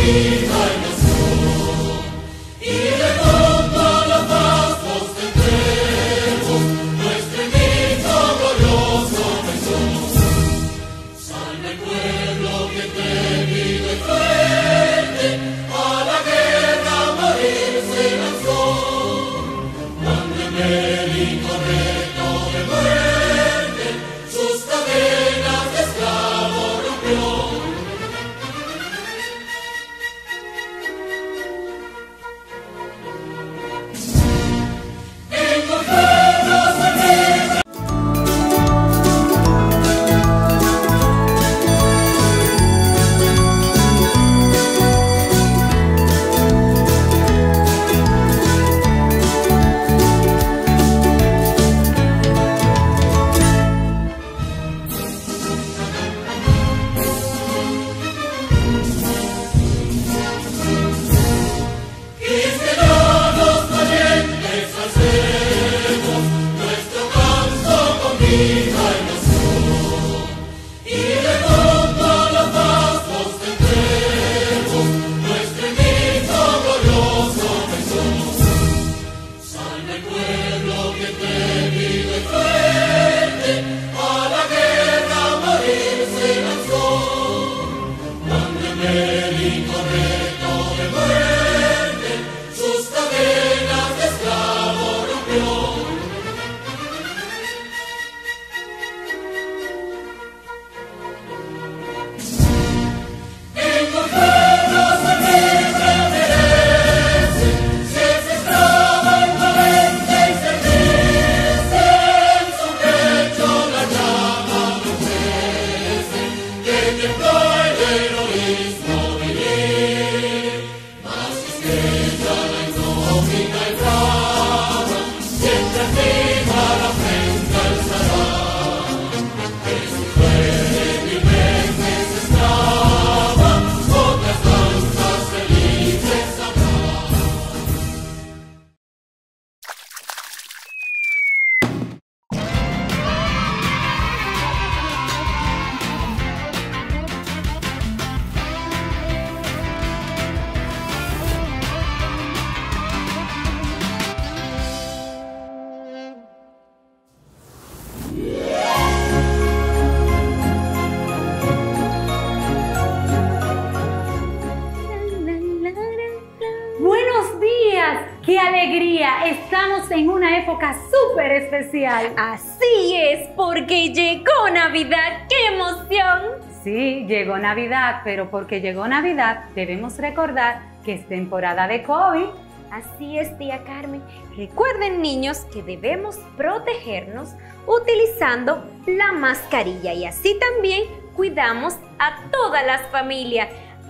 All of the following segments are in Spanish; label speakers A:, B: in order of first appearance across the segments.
A: ¡Qué alegría! Estamos en una época súper especial.
B: Así es, porque llegó Navidad. ¡Qué emoción!
A: Sí, llegó Navidad, pero porque llegó Navidad debemos recordar que es temporada de COVID.
B: Así es, tía Carmen. Recuerden, niños, que debemos protegernos utilizando la mascarilla y así también cuidamos a todas las familias,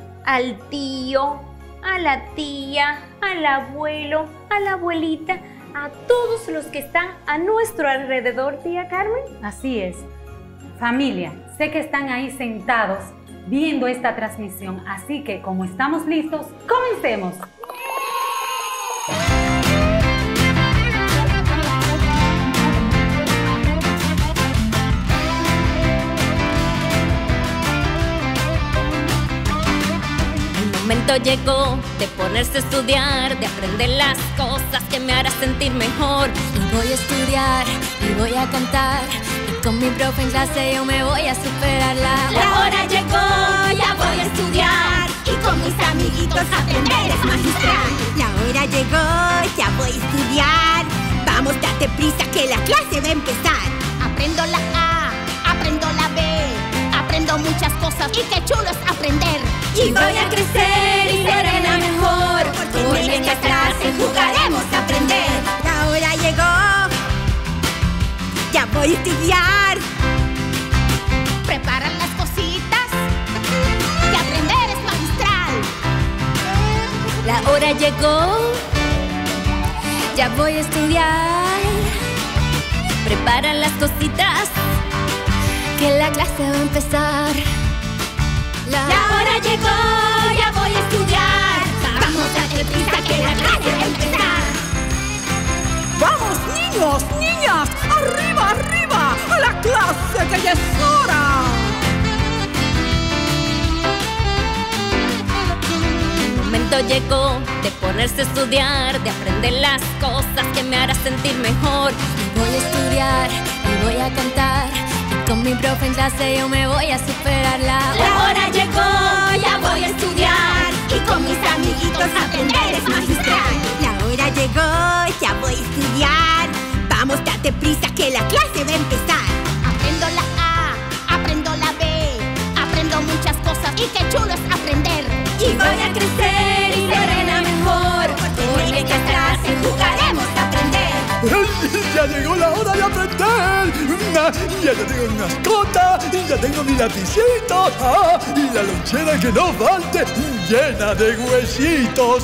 B: al tío, a la tía, al abuelo, a la abuelita, a todos los que están a nuestro alrededor, tía Carmen.
A: Así es. Familia, sé que están ahí sentados viendo esta transmisión, así que como estamos listos, comencemos.
B: El momento llegó de ponerse a estudiar, de aprender las cosas que me harán sentir mejor.
C: Y voy a estudiar, y voy a cantar, y con mi profe en clase yo me voy a superar.
D: La hora llegó, ya voy a estudiar, y con mis amiguitos aprender es magistral.
E: La hora llegó, ya voy a estudiar, vamos, date prisa que la clase va a empezar.
D: Aprendo la A, aprendo la B, aprendo muchas cosas y qué chulo es aprender.
C: Y voy a crecer y seré la mejor,
D: porque en esta clase jugaremos a aprender.
E: La hora llegó, ya voy a estudiar.
D: Preparan las cositas, que aprender es magistral.
C: La hora llegó, ya voy a estudiar. Preparan las cositas, que la clase va a empezar.
D: La hora llegó, ya voy a estudiar. Vamos a darle prisa que la clase va a empezar.
F: ¡Vamos, niños, niñas! ¡Arriba, arriba! ¡A la clase que ya es hora!
C: momento llegó de ponerse a estudiar, de aprender las cosas que me harán sentir mejor. Y voy a estudiar y voy a cantar, y con mi profe en clase yo me voy a superar.
D: La hora llegó, ya voy a estudiar, y con mis amiguitos aprender es magistral.
E: La hora llegó, ya voy a estudiar. Vamos, date prisa que la clase va a empezar.
D: Aprendo la A, aprendo la B, aprendo muchas cosas y qué chulo es aprender.
C: Y voy a crecer y seré la mejor,
D: Porque en esta clase jugaremos a aprender.
G: Ya llegó la hora de aprender. Ya tengo mi mascota, ya tengo mi lapicito, y la lonchera que no falte, llena de huesitos.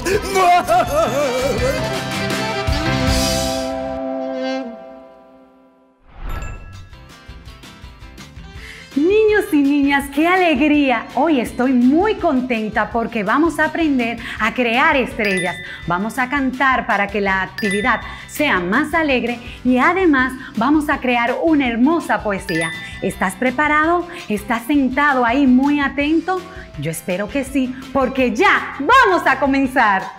A: Niños y niñas, qué alegría. Hoy estoy muy contenta porque vamos a aprender a crear estrellas. Vamos a cantar para que la actividad sea más alegre y además vamos a crear una hermosa poesía. ¿Estás preparado? ¿Estás sentado ahí muy atento? Yo espero que sí, porque ya vamos a comenzar.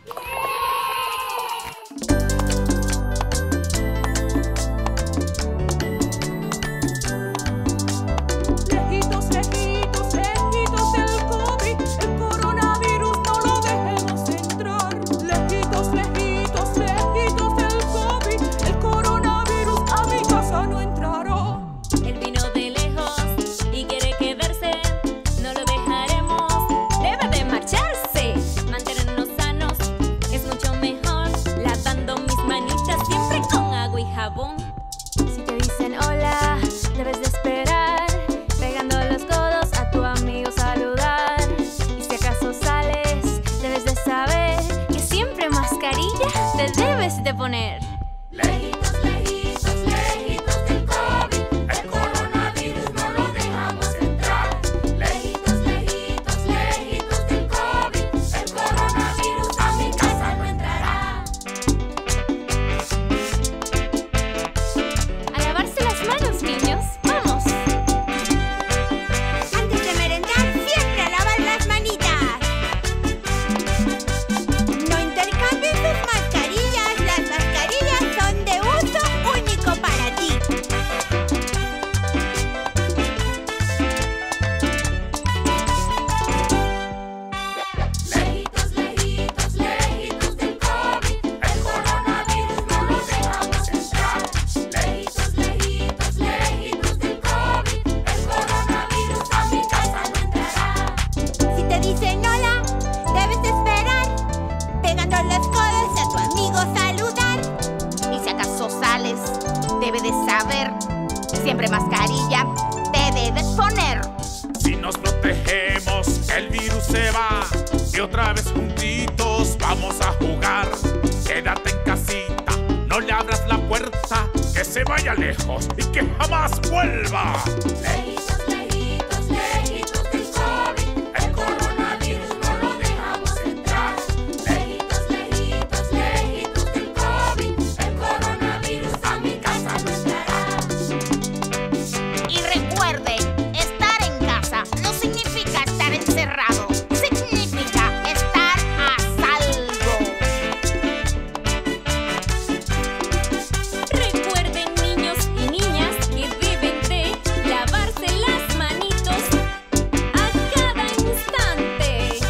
C: Si te dicen hola, debes de esperar, pegando los codos a tu amigo saludar. Y si acaso sales, debes de saber que siempre mascarilla te debes de poner.
D: Lejitos, lejitos, lejitos del COVID, el coronavirus no lo dejamos entrar. Lejitos, lejitos, lejitos del COVID, el coronavirus a mi casa no entrará.
C: A lavarse las manos, niños, vamos.
E: Antes de merendar, siempre a lavar las manitas. No intercambien sus mascarillas. Las mascarillas son de uso único para ti.
D: Lejitos, lejitos, lejitos del COVID, el coronavirus no lo dejamos entrar. Lejitos, lejitos, lejitos del COVID, el coronavirus a mi casa no entrará.
E: Si te dicen hola, debes esperar, pegando los codos a tu amigo saludar.
H: Y si acaso sales, debes de saber, siempre mascarilla te debes poner.
I: Si nos protegemos, el virus se va y otra vez juntitos vamos a jugar. Quédate en casita, no le abras la puerta, que se vaya lejos y que jamás vuelva.
D: Lejitos, lejitos, lejitos del COVID, el coronavirus no lo dejamos entrar. Lejitos, lejitos, lejitos del COVID, el coronavirus a mi casa no entrará.
H: Y recuerde, estar en casa no significa estar encerrado, significa estar a salvo.
C: Recuerden, niños y niñas, que deben de lavarse las manitos a cada instante.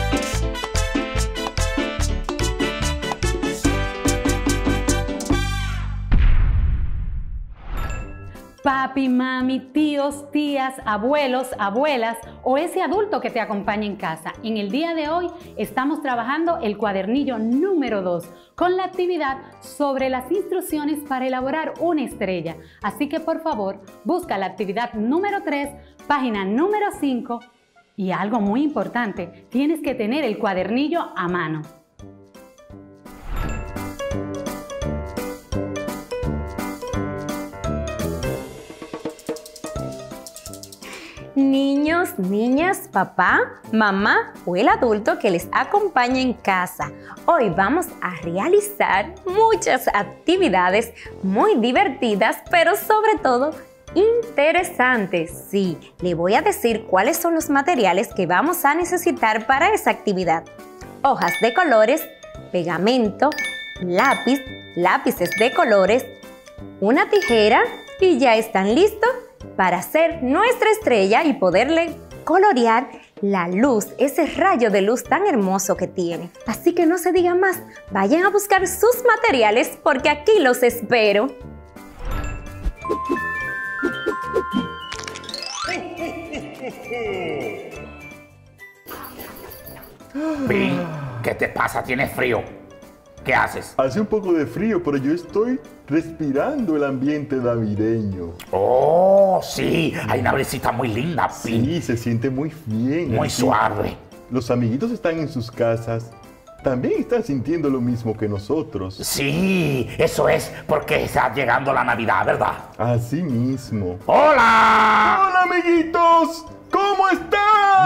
A: Papi, mami, tíos, tías, abuelos, abuelas o ese adulto que te acompaña en casa. En el día de hoy estamos trabajando el cuadernillo número 2 con la actividad sobre las instrucciones para elaborar una estrella. Así que por favor, busca la actividad número 3, página número 5 y algo muy importante, tienes que tener el cuadernillo a mano.
B: Niños, niñas, papá, mamá o el adulto que les acompaña en casa. Hoy vamos a realizar muchas actividades muy divertidas, pero sobre todo interesantes. Sí, le voy a decir cuáles son los materiales que vamos a necesitar para esa actividad. hojas de colores, pegamento, lápiz, lápices de colores, una tijera y ya están listos para hacer nuestra estrella y poderle colorear la luz, ese rayo de luz tan hermoso que tiene. Así que no se diga más, vayan a buscar sus materiales porque aquí los espero.
I: Pin, ¿qué te pasa? ¿Tienes frío? ¿Qué haces?
J: Hace un poco de frío, pero yo estoy respirando el ambiente navideño.
I: Oh, sí, hay una brisita muy linda, Pin.
J: Sí, se siente muy bien.
I: Muy
J: Aquí.
I: suave.
J: Los amiguitos están en sus casas. También están sintiendo lo mismo que nosotros.
I: Sí, eso es porque está llegando la Navidad, ¿verdad?
J: Así mismo.
I: ¡Hola!
J: ¡Hola, amiguitos! ¿Cómo están?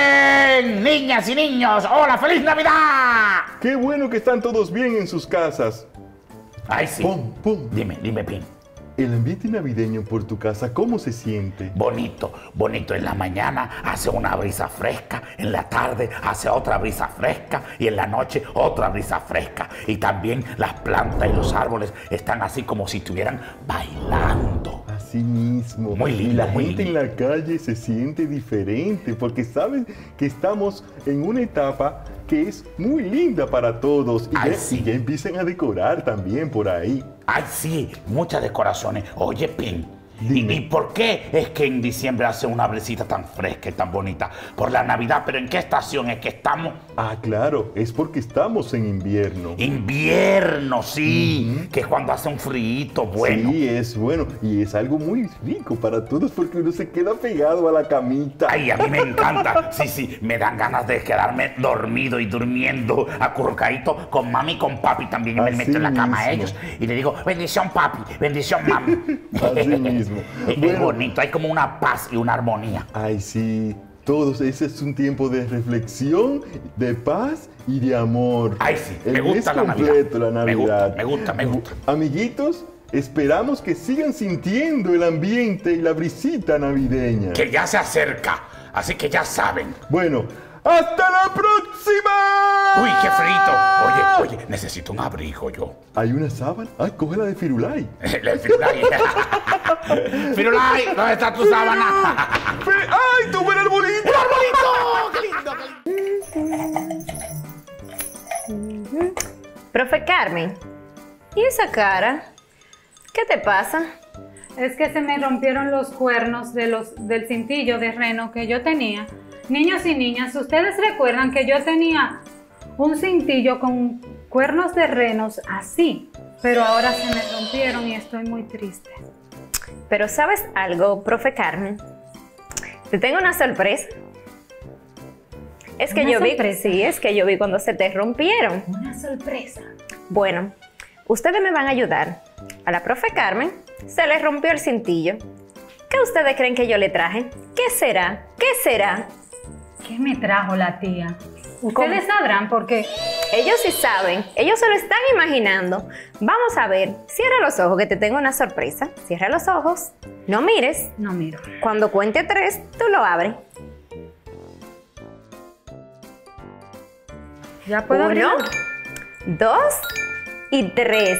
I: ¡Bien! Niñas y niños, ¡hola! ¡Feliz Navidad!
J: ¡Qué bueno que están todos bien en sus casas!
I: Ay, sí.
J: Pum, pum.
I: Dime, Pin.
J: El ambiente navideño por tu casa, ¿cómo se siente?
I: Bonito, bonito. En la mañana hace una brisa fresca, en la tarde hace otra brisa fresca y en la noche otra brisa fresca. Y también las plantas y los árboles están así como si estuvieran bailando.
J: Así mismo.
I: Muy lindo,
J: y la
I: muy
J: gente
I: lindo.
J: en la calle se siente diferente porque saben que estamos en una etapa que es muy linda para todos.
I: Ay,
J: Y
I: sí.
J: ya empiezan a decorar también por ahí.
I: Ay, sí, muchas decoraciones. Oye, Pin,
J: Dime.
I: ¿y por qué es que en diciembre hace una brisita tan fresca y tan bonita? Por la Navidad, pero ¿en qué estación es que estamos?
J: Ah, claro, es porque estamos en invierno.
I: Invierno, sí, que es cuando hace un frío bueno.
J: Sí, es bueno y es algo muy rico para todos porque uno se queda pegado a la camita.
I: Ay, a mí me encanta. Sí, me dan ganas de quedarme dormido y durmiendo acurrucadito con mami y con papi también. Yo me
J: Así
I: meto en la cama a
J: mismo.
I: ellos y le digo, bendición papi, bendición mami.
J: Así mismo.
I: Es
J: Bueno.
I: bonito, hay como una paz y una armonía.
J: Ay, sí, todos, ese es un tiempo de reflexión, de paz y de amor.
I: Ay, sí, me
J: El
I: gusta
J: mes
I: la
J: completo,
I: Navidad.
J: la
I: Me gusta,
J: Navidad.
I: me gusta.
J: Amiguitos, esperamos que sigan sintiendo el ambiente y la brisita navideña.
I: Que ya se acerca, así que ya saben.
J: Bueno, ¡hasta la próxima!
I: Uy, qué frito. Oye, necesito un abrigo yo.
J: ¿Hay una sábana? Ay, cógela de Firulai.
I: El Firulai. Firulai, ¿dónde está tu sábana?
J: ¡Ay, tuve el arbolito!
I: ¡El arbolito! ¡Qué lindo!
B: Profe Carmen, ¿y esa cara? ¿Qué te pasa?
A: Es que se me rompieron los cuernos del cintillo de reno que yo tenía. Niños y niñas, ¿ustedes recuerdan que yo tenía un cintillo con cuernos de renos así? Pero ahora se me rompieron y estoy muy triste.
B: Pero ¿sabes algo, profe Carmen? Te tengo una sorpresa. Es que
A: ¿Una
B: yo vi,
A: sorpresa?
B: sí, es que yo vi cuando se te rompieron.
A: Una sorpresa.
B: Bueno, ustedes me van a ayudar. A la profe Carmen se le rompió el cintillo. ¿Qué ustedes creen que yo le traje? ¿Qué será? ¿Qué será?
A: ¿Qué me trajo la tía? Ustedes sabrán porque
B: Ellos sí saben, ellos se lo están imaginando. Vamos a ver, cierra los ojos que te tengo una sorpresa. Cierra los ojos, no mires.
A: no miro.
B: Cuando cuente 3, tú lo abres.
A: ¿Ya puedo abrir?
B: 1, 2 y 3.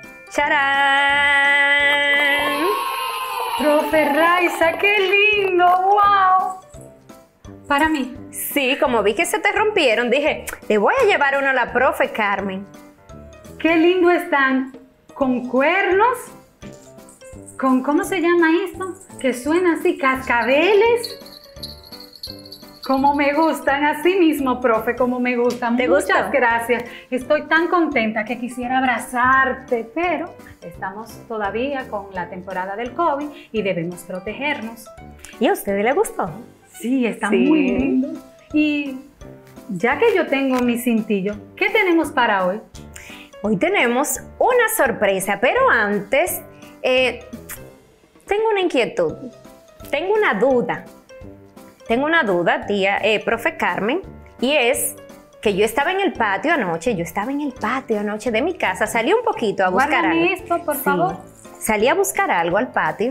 B: ¡Charán!
A: Profe Raiza, qué lindo, wow. Para mí.
B: Sí, como vi que se te rompieron, dije, le voy a llevar uno a la profe Carmen.
A: Qué lindo están. Con cuernos. Con, ¿cómo se llama esto? Que suena así, cascabeles. Como me gustan, así mismo, profe, como me gustan.
B: ¿Te
A: Muchas
B: gustó?
A: gracias. Estoy tan contenta que quisiera abrazarte, pero estamos todavía con la temporada del COVID y debemos protegernos.
B: ¿Y a ustedes les gustó?
A: Sí, está
B: Sí.
A: muy lindo. Y ya que yo tengo mi cintillo, ¿qué tenemos para hoy?
B: Hoy tenemos una sorpresa, pero antes tengo una inquietud, tengo una duda. Tengo una duda, tía, profe Carmen, y es que yo estaba en el patio anoche, de mi casa, salí un poquito a buscar
A: Guárdame
B: algo.
A: esto, por
B: Sí,
A: favor.
B: salí a buscar algo al patio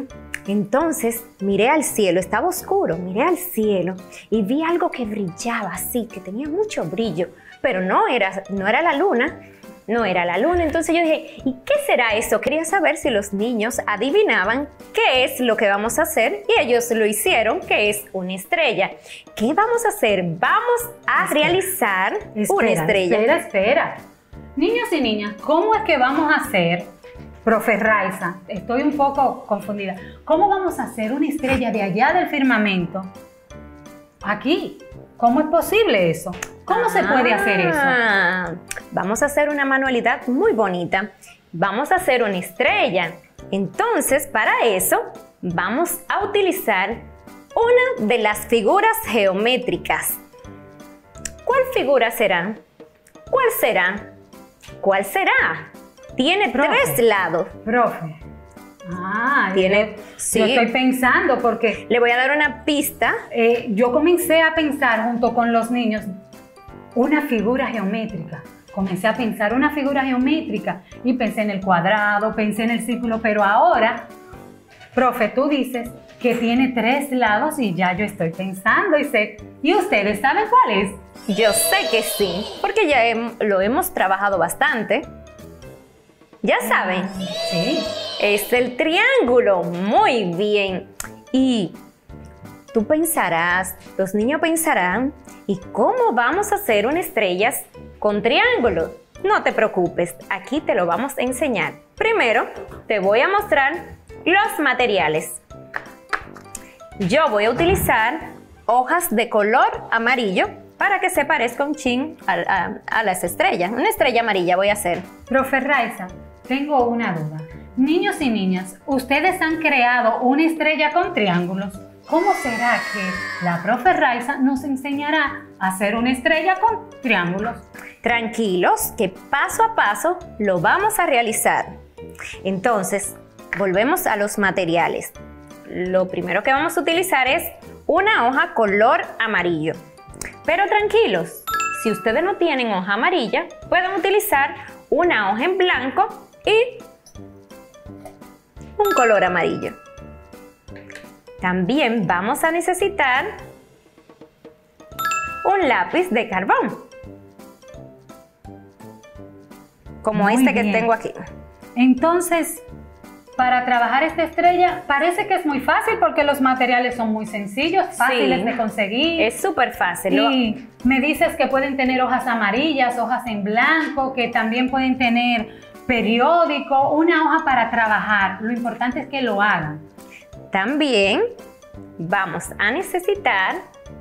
B: Entonces miré al cielo, estaba oscuro, miré al cielo y vi algo que brillaba así, que tenía mucho brillo, pero no era la luna, no era la luna. Entonces yo dije, ¿y qué será eso? Quería saber si los niños adivinaban qué es lo que vamos a hacer y ellos lo hicieron, que es una estrella. ¿Qué vamos a hacer? Vamos a realizar una estrella.
A: Espera. Niños y niñas, ¿cómo es que vamos a hacer, profe Raiza? Estoy un poco confundida. ¿Cómo vamos a hacer una estrella de allá del firmamento aquí? ¿Cómo es posible eso? ¿Cómo se puede hacer eso?
B: Vamos a hacer una manualidad muy bonita. Vamos a hacer una estrella. Entonces, para eso, vamos a utilizar una de las figuras geométricas. ¿Cuál figura será? ¿Cuál será? ¿Cuál será? Tiene tres lados.
A: Profe.
B: Sí.
A: Lo estoy pensando porque...
B: Le voy a dar una pista.
A: Yo comencé a pensar junto con los niños una figura geométrica. Comencé a pensar una figura geométrica y pensé en el cuadrado, pensé en el círculo, pero ahora, profe, tú dices que tiene tres lados y ya yo estoy pensando y sé. ¿Y ustedes saben cuál es?
B: Yo sé que sí, porque ya lo hemos trabajado bastante. ¿Ya saben?
A: Sí.
B: Es el triángulo. Muy bien. Y tú pensarás, los niños pensarán, ¿y cómo vamos a hacer una estrella con triángulo? No te preocupes, aquí te lo vamos a enseñar. Primero, te voy a mostrar los materiales. Yo voy a utilizar hojas de color amarillo para que se parezca un chin a las estrellas. Una estrella amarilla voy a hacer.
A: Profe Raiza, tengo una duda. Niños y niñas, ustedes han creado una estrella con triángulos. ¿Cómo será que la profe Raiza nos enseñará a hacer una estrella con triángulos?
B: Tranquilos, que paso a paso lo vamos a realizar. Entonces, volvemos a los materiales. Lo primero que vamos a utilizar es una hoja color amarillo. Pero tranquilos, si ustedes no tienen hoja amarilla, pueden utilizar una hoja en blanco y un color amarillo. También vamos a necesitar un lápiz de carbón, como
A: Muy
B: este que
A: bien.
B: tengo aquí.
A: Entonces, para trabajar esta estrella, parece que es muy fácil porque los materiales son muy sencillos, fáciles de conseguir.
B: Es súper fácil.
A: Y me dices que pueden tener hojas amarillas, hojas en blanco, que también pueden tener periódico, una hoja para trabajar. Lo importante es que lo hagan.
B: También vamos a necesitar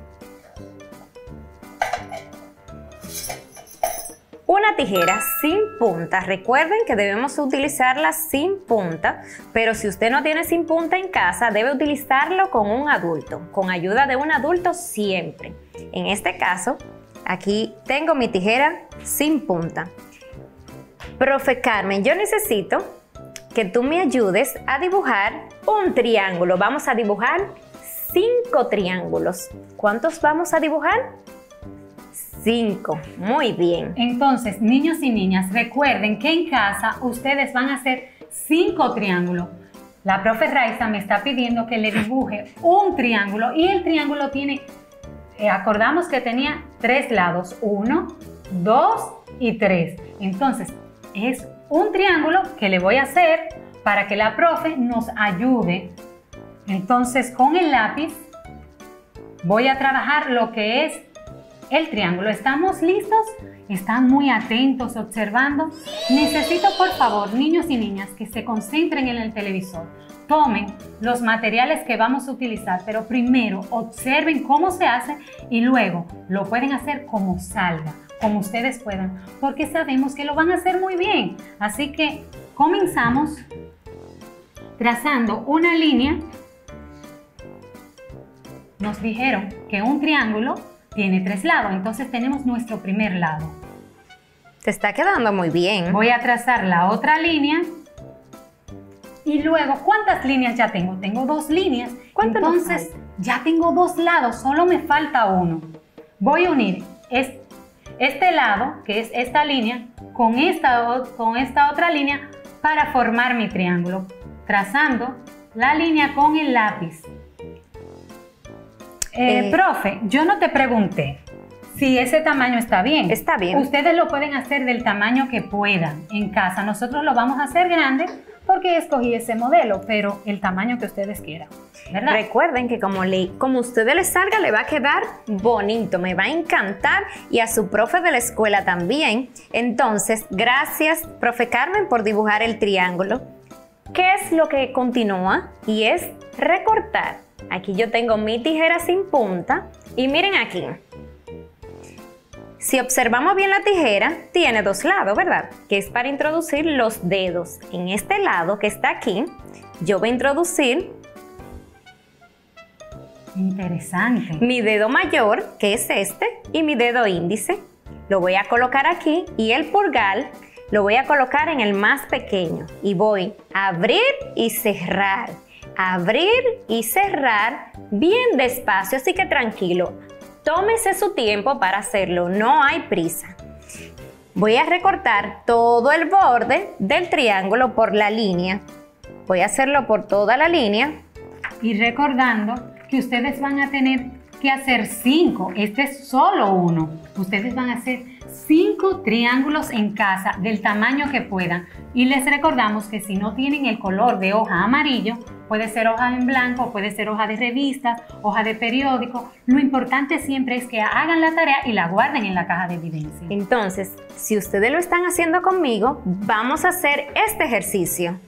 B: una tijera sin punta. Recuerden que debemos utilizarla sin punta, pero si usted no tiene sin punta en casa, debe utilizarlo con un adulto, con ayuda de un adulto siempre. En este caso, aquí tengo mi tijera sin punta. Profe Carmen, yo necesito que tú me ayudes a dibujar un triángulo. Vamos a dibujar 5 triángulos. ¿Cuántos vamos a dibujar? 5. Muy bien.
A: Entonces, niños y niñas, recuerden que en casa ustedes van a hacer 5 triángulos. La profe Raiza me está pidiendo que le dibuje un triángulo y el triángulo tiene, acordamos que tenía 3 lados, 1, 2 y 3. Entonces, es un triángulo que le voy a hacer para que la profe nos ayude. Entonces, con el lápiz voy a trabajar lo que es el triángulo. ¿Estamos listos? ¿Están muy atentos observando? Necesito, por favor, niños y niñas, que se concentren en el televisor. Tomen los materiales que vamos a utilizar, pero primero observen cómo se hace y luego lo pueden hacer como salga, como ustedes puedan, porque sabemos que lo van a hacer muy bien. Así que comenzamos trazando una línea. Nos dijeron que un triángulo tiene 3 lados, entonces tenemos nuestro primer lado.
B: Te está quedando muy bien.
A: Voy a trazar la otra línea y luego, ¿cuántas líneas ya tengo? Tengo 2 líneas, entonces ya tengo 2 lados, solo me falta uno. Voy a unir este lado, que es esta línea, con esta otra línea para formar mi triángulo, trazando la línea con el lápiz. Profe, yo no te pregunté si ese tamaño está bien.
B: Está bien.
A: Ustedes lo pueden hacer del tamaño que puedan en casa. Nosotros lo vamos a hacer grande porque escogí ese modelo, pero el tamaño que ustedes quieran, ¿verdad?
B: Recuerden que como a ustedes les salga, le va a quedar bonito, me va a encantar y a su profe de la escuela también. Entonces, gracias, profe Carmen, por dibujar el triángulo. ¿Qué es lo que continúa? Y es recortar. Aquí yo tengo mi tijera sin punta y miren aquí. Si observamos bien la tijera, tiene dos lados, ¿verdad? Que es para introducir los dedos. En este lado que está aquí, yo voy a introducir
A: Interesante.
B: mi dedo mayor, que es este, y mi dedo índice. Lo voy a colocar aquí y el pulgar lo voy a colocar en el más pequeño. Y voy a abrir y cerrar. Abrir y cerrar bien despacio, así que tranquilo. Tómese su tiempo para hacerlo, no hay prisa. Voy a recortar todo el borde del triángulo por la línea. Voy a hacerlo por toda la línea.
A: Y recordando que ustedes van a tener que hacer 5, este es solo uno. Ustedes van a hacer 5 triángulos en casa del tamaño que puedan. Y les recordamos que si no tienen el color de hoja amarillo, puede ser hoja en blanco, puede ser hoja de revistas, hoja de periódico. Lo importante siempre es que hagan la tarea y la guarden en la caja de evidencia.
B: Entonces, si ustedes lo están haciendo conmigo, vamos a hacer este ejercicio.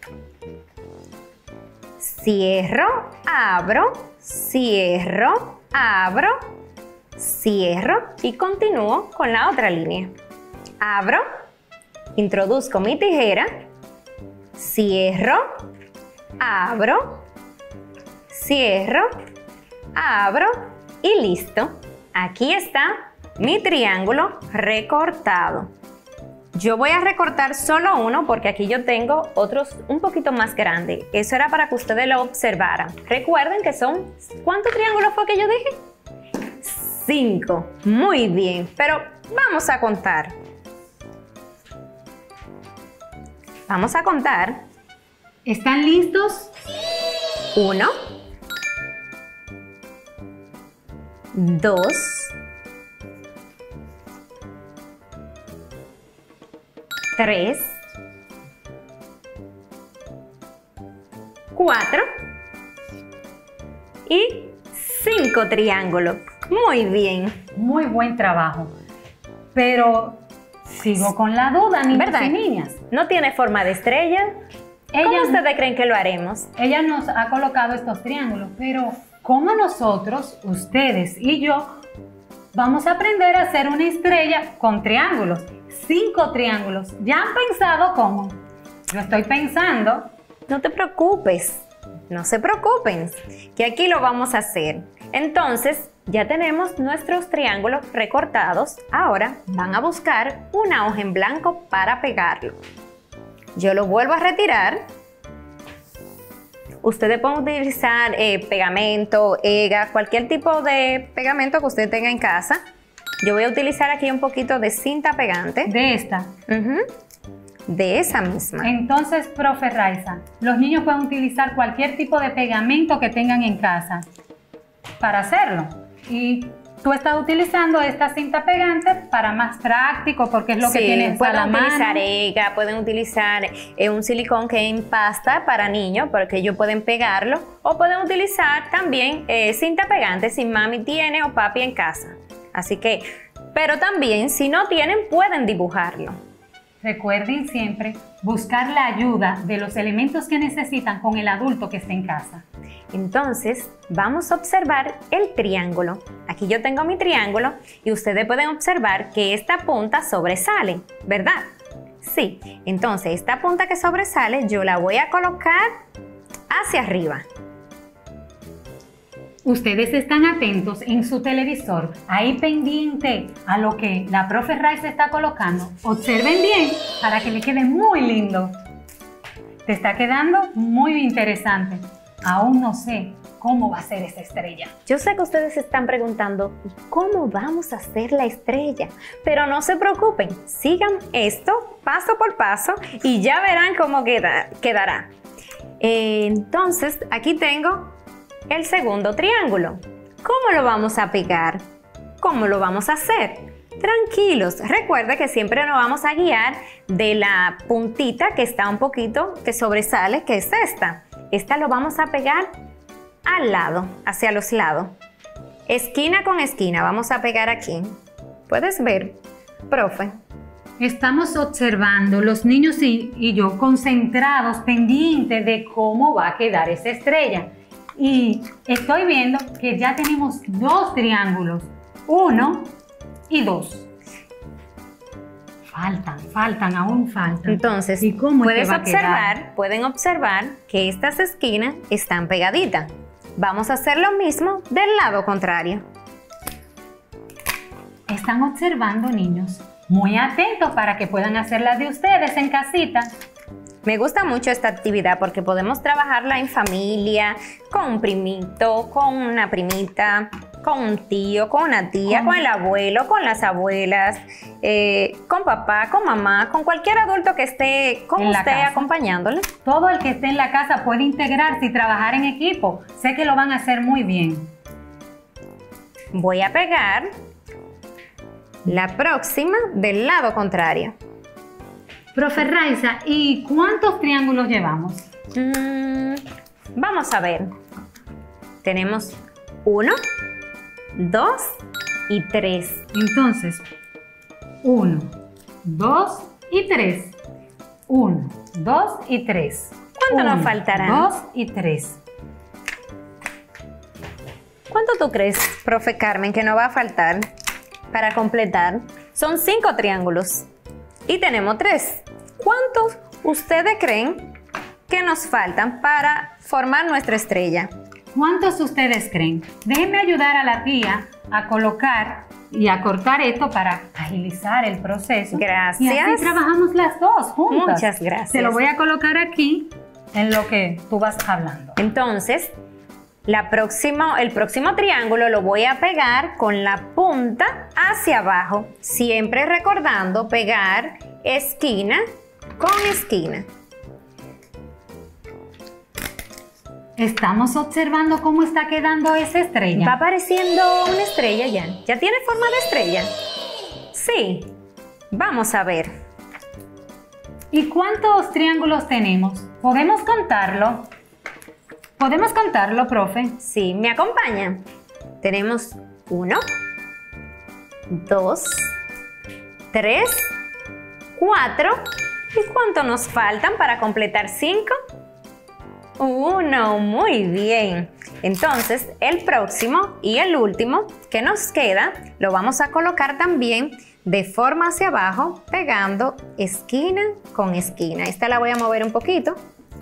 B: Cierro, abro, cierro, abro, cierro y continúo con la otra línea. Abro, introduzco mi tijera, cierro, abro, cierro, abro y listo. Aquí está mi triángulo recortado. Yo voy a recortar solo uno porque aquí yo tengo otros un poquito más grandes. Eso era para que ustedes lo observaran. Recuerden que son, ¿cuántos triángulos fue que yo dije? 5. Muy bien, pero vamos a contar. Vamos a contar.
A: ¿Están listos?
B: 1, 2, 3, 4 y 5 triángulos. Muy bien.
A: Muy buen trabajo. Pero sigo con la duda, niños
B: ¿verdad?
A: y niñas.
B: ¿No tiene forma de estrella? ¿Cómo
A: Ella-
B: ustedes creen que lo haremos?
A: Ella nos ha colocado estos triángulos, pero ¿cómo nosotros, ustedes y yo, vamos a aprender a hacer una estrella con triángulos? 5 triángulos. ¿Ya han pensado cómo? Lo estoy pensando.
B: No te preocupes, no se preocupen, que aquí lo vamos a hacer. Entonces, ya tenemos nuestros triángulos recortados. Ahora van a buscar una hoja en blanco para pegarlo. Yo lo vuelvo a retirar. Ustedes pueden utilizar pegamento, EGA, cualquier tipo de pegamento que usted tenga en casa. Yo voy a utilizar aquí un poquito de cinta pegante.
A: De esta.
B: De esa misma.
A: Entonces, profe Raiza, los niños pueden utilizar cualquier tipo de pegamento que tengan en casa para hacerlo. Y tú estás utilizando esta cinta pegante para más práctico, porque es lo que tienes a la
B: pueden
A: mano.
B: utilizar EGA, pueden utilizar un silicón que en pasta para niños, porque ellos pueden pegarlo, o pueden utilizar también cinta pegante si mami tiene o papi en casa. Así que, pero también si no tienen, pueden dibujarlo.
A: Recuerden siempre buscar la ayuda de los elementos que necesitan con el adulto que esté en casa.
B: Entonces, vamos a observar el triángulo. Aquí yo tengo mi triángulo y ustedes pueden observar que esta punta sobresale, ¿verdad? Sí, entonces esta punta que sobresale yo la voy a colocar hacia arriba.
A: Ustedes están atentos en su televisor, ahí pendiente a lo que la profe Raiza está colocando. Observen bien para que le quede muy lindo. Te está quedando muy interesante. Aún no sé cómo va a ser esa estrella.
B: Yo sé que ustedes se están preguntando, ¿y cómo vamos a hacer la estrella? Pero no se preocupen, sigan esto paso por paso y ya verán cómo quedará. Entonces, aquí tengo el segundo triángulo. ¿Cómo lo vamos a pegar? ¿Cómo lo vamos a hacer? Tranquilos, recuerda que siempre nos vamos a guiar de la puntita que está un poquito, que sobresale, que es esta. Esta lo vamos a pegar al lado, hacia los lados. Esquina con esquina, vamos a pegar aquí. ¿Puedes ver, profe?
A: Estamos observando, los niños y yo, concentrados, pendientes de cómo va a quedar esa estrella. Y estoy viendo que ya tenemos dos triángulos, 1 y 2. Aún faltan.
B: Entonces,
A: ¿y cómo
B: pueden observar que estas esquinas están pegaditas. Vamos a hacer lo mismo del lado contrario.
A: Están observando, niños, muy atentos para que puedan hacer las de ustedes en casita.
B: Me gusta mucho esta actividad porque podemos trabajarla en familia, con un primito, con una primita, con un tío, con una tía, con el abuelo, con las abuelas, con papá, con mamá, con cualquier adulto que esté con usted acompañándole.
A: Todo el que esté en la casa puede integrarse y trabajar en equipo. Sé que lo van a hacer muy bien.
B: Voy a pegar la próxima del lado contrario.
A: Profe Raiza, ¿y cuántos triángulos llevamos?
B: Vamos a ver. Tenemos 1, 2 y 3.
A: Entonces, 1, 2 y 3. 1, 2 y 3.
B: ¿Cuánto nos faltarán?
A: 2 y 3.
B: ¿Cuánto tú crees, profe Carmen, que nos va a faltar para completar? Son 5 triángulos y tenemos 3. ¿Cuántos ustedes creen que nos faltan para formar nuestra estrella?
A: ¿Cuántos ustedes creen? Déjenme ayudar a la tía a colocar y a cortar esto para agilizar el proceso.
B: Gracias.
A: Y así trabajamos las dos juntas.
B: Muchas gracias.
A: Te lo voy a colocar aquí en lo que tú vas hablando.
B: Entonces, el próximo triángulo lo voy a pegar con la punta hacia abajo, siempre recordando pegar esquina con esquina.
A: Estamos observando cómo está quedando esa estrella.
B: Va apareciendo una estrella ya. ¿Ya tiene forma de estrella? Sí. Vamos a ver.
A: ¿Y cuántos triángulos tenemos? ¿Podemos contarlo? ¿Podemos contarlo, profe?
B: Sí, ¿me acompañan? Tenemos 1, 2, 3, 4. ¿Y cuánto nos faltan para completar 5? 1, muy bien. Entonces, el próximo y el último que nos queda, lo vamos a colocar también de forma hacia abajo, pegando esquina con esquina. Esta la voy a mover un poquito.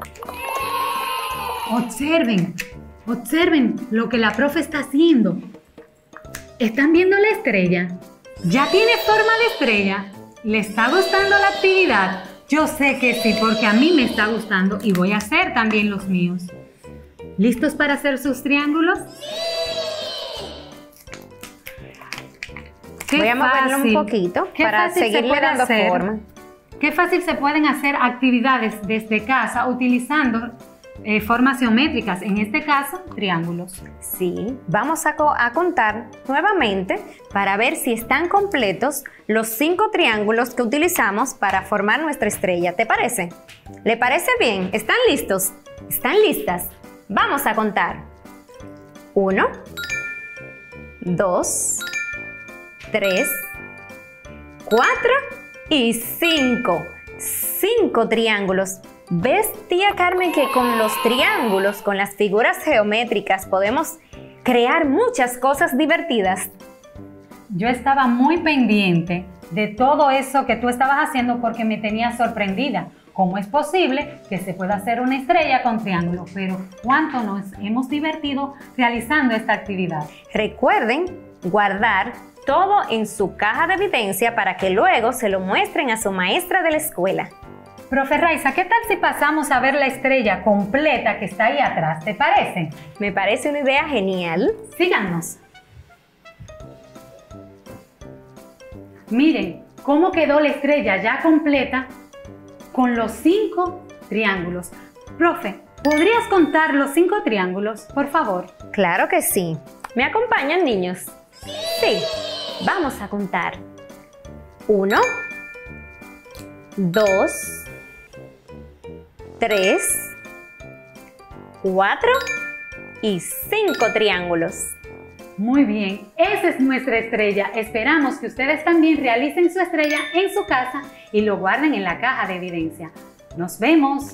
A: Observen lo que la profe está haciendo. ¿Están viendo la estrella? ¿Ya tiene forma de estrella? ¿Le está gustando la actividad? Yo sé que sí, porque a mí me está gustando y voy a hacer también los míos. ¿Listos para hacer sus triángulos?
B: Voy a moverlo un poquito para seguirle dando forma.
A: Qué fácil se pueden hacer actividades desde casa utilizando formas geométricas, en este caso, triángulos.
B: Sí, vamos a contar nuevamente para ver si están completos los 5 triángulos que utilizamos para formar nuestra estrella. ¿Te parece? ¿Le parece bien? ¿Están listos? ¿Están listas? Vamos a contar. 1, 2, 3, 4 y 5. 5 triángulos. ¿Ves, tía Carmen, que con los triángulos, con las figuras geométricas, podemos crear muchas cosas divertidas?
A: Yo estaba muy pendiente de todo eso que tú estabas haciendo porque me tenía sorprendida. ¿Cómo es posible que se pueda hacer una estrella con triángulos? Pero ¿cuánto nos hemos divertido realizando esta actividad?
B: Recuerden guardar todo en su caja de evidencia para que luego se lo muestren a su maestra de la escuela.
A: Profe Raiza, ¿qué tal si pasamos a ver la estrella completa que está ahí atrás? ¿Te parece?
B: Me parece una idea genial.
A: Síganos. Miren cómo quedó la estrella ya completa con los 5 triángulos. Profe, ¿Podrías contar los 5 triángulos, por favor?
B: Claro que sí. ¿Me acompañan, niños? Sí. Vamos a contar. 1, 2, 3, 4 y 5 triángulos.
A: Muy bien, esa es nuestra estrella. Esperamos que ustedes también realicen su estrella en su casa y lo guarden en la caja de evidencia. ¡Nos vemos!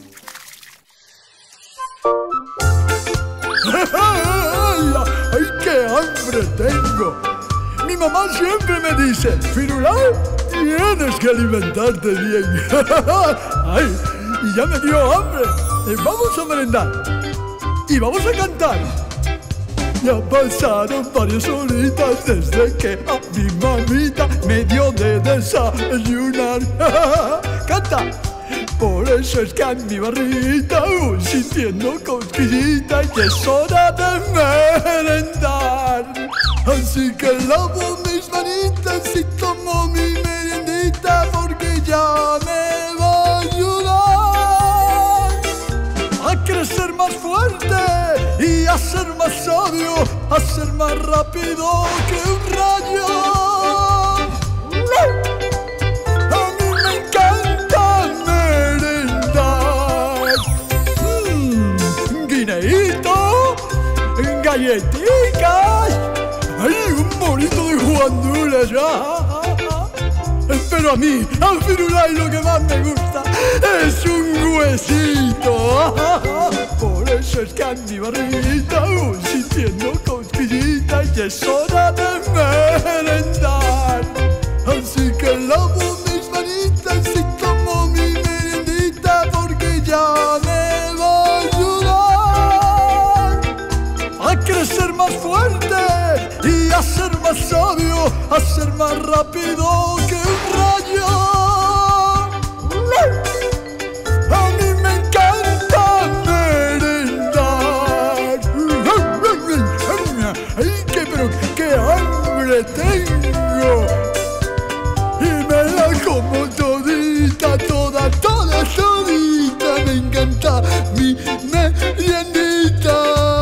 G: ¡Ay, qué hambre tengo! Mi mamá siempre me dice, Firulai, tienes que alimentarte bien. ¡Ay! Y ya me dio hambre. Vamos a merendar. Y vamos a cantar. Ya pasaron varias horitas desde que a mi mamita me dio de desayunar. ¡Canta! Por eso es que a mi barriguita voy sintiendo cosquillita y es hora de merendar. Así que lavo mis manitas y tomo mi meriendita porque ya me va a ayudar a crecer más fuerte y a ser más sabio, a ser más rápido que un rayo. Galletitas, ¡ay, un bonito de guandules! Pero a mí, al Firulai, lo que más me gusta es un huesito. Por eso es que a mi barriguita voy sintiendo cosquillita y es hora de merendar. Así que lavo mis manitas y tomo mi merendita porque ya me va a ayudar a crecer más fuerte y a ser más sabio, a ser más rápido que un rayo. A mí me encanta merendar. ¡Ay, qué hambre tengo! Y me la como todita, todita. Me encanta mi meriendita.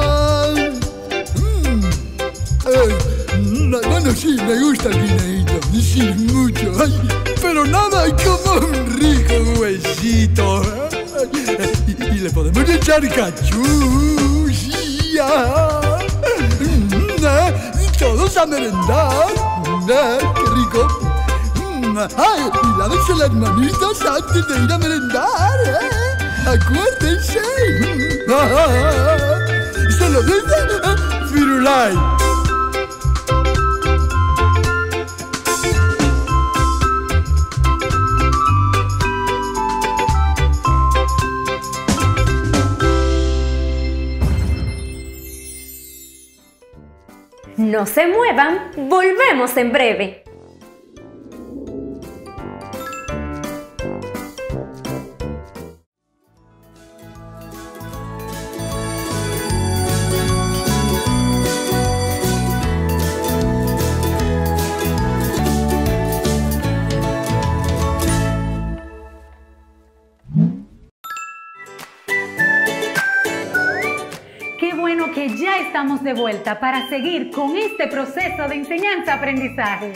G: Bueno, sí, me gusta el guineíto, sí, mucho. Ay, pero nada como un rico huesito. Y le podemos echar cachú, sí, todos a merendar. ¡Qué rico! ¡Ay! Y lávense las manitas antes de ir a merendar. ¡Acuérdense! ¡Se lo dice Firulai!
B: No se muevan, volvemos en breve.
A: Que ya estamos de vuelta para seguir con este proceso de enseñanza-aprendizaje.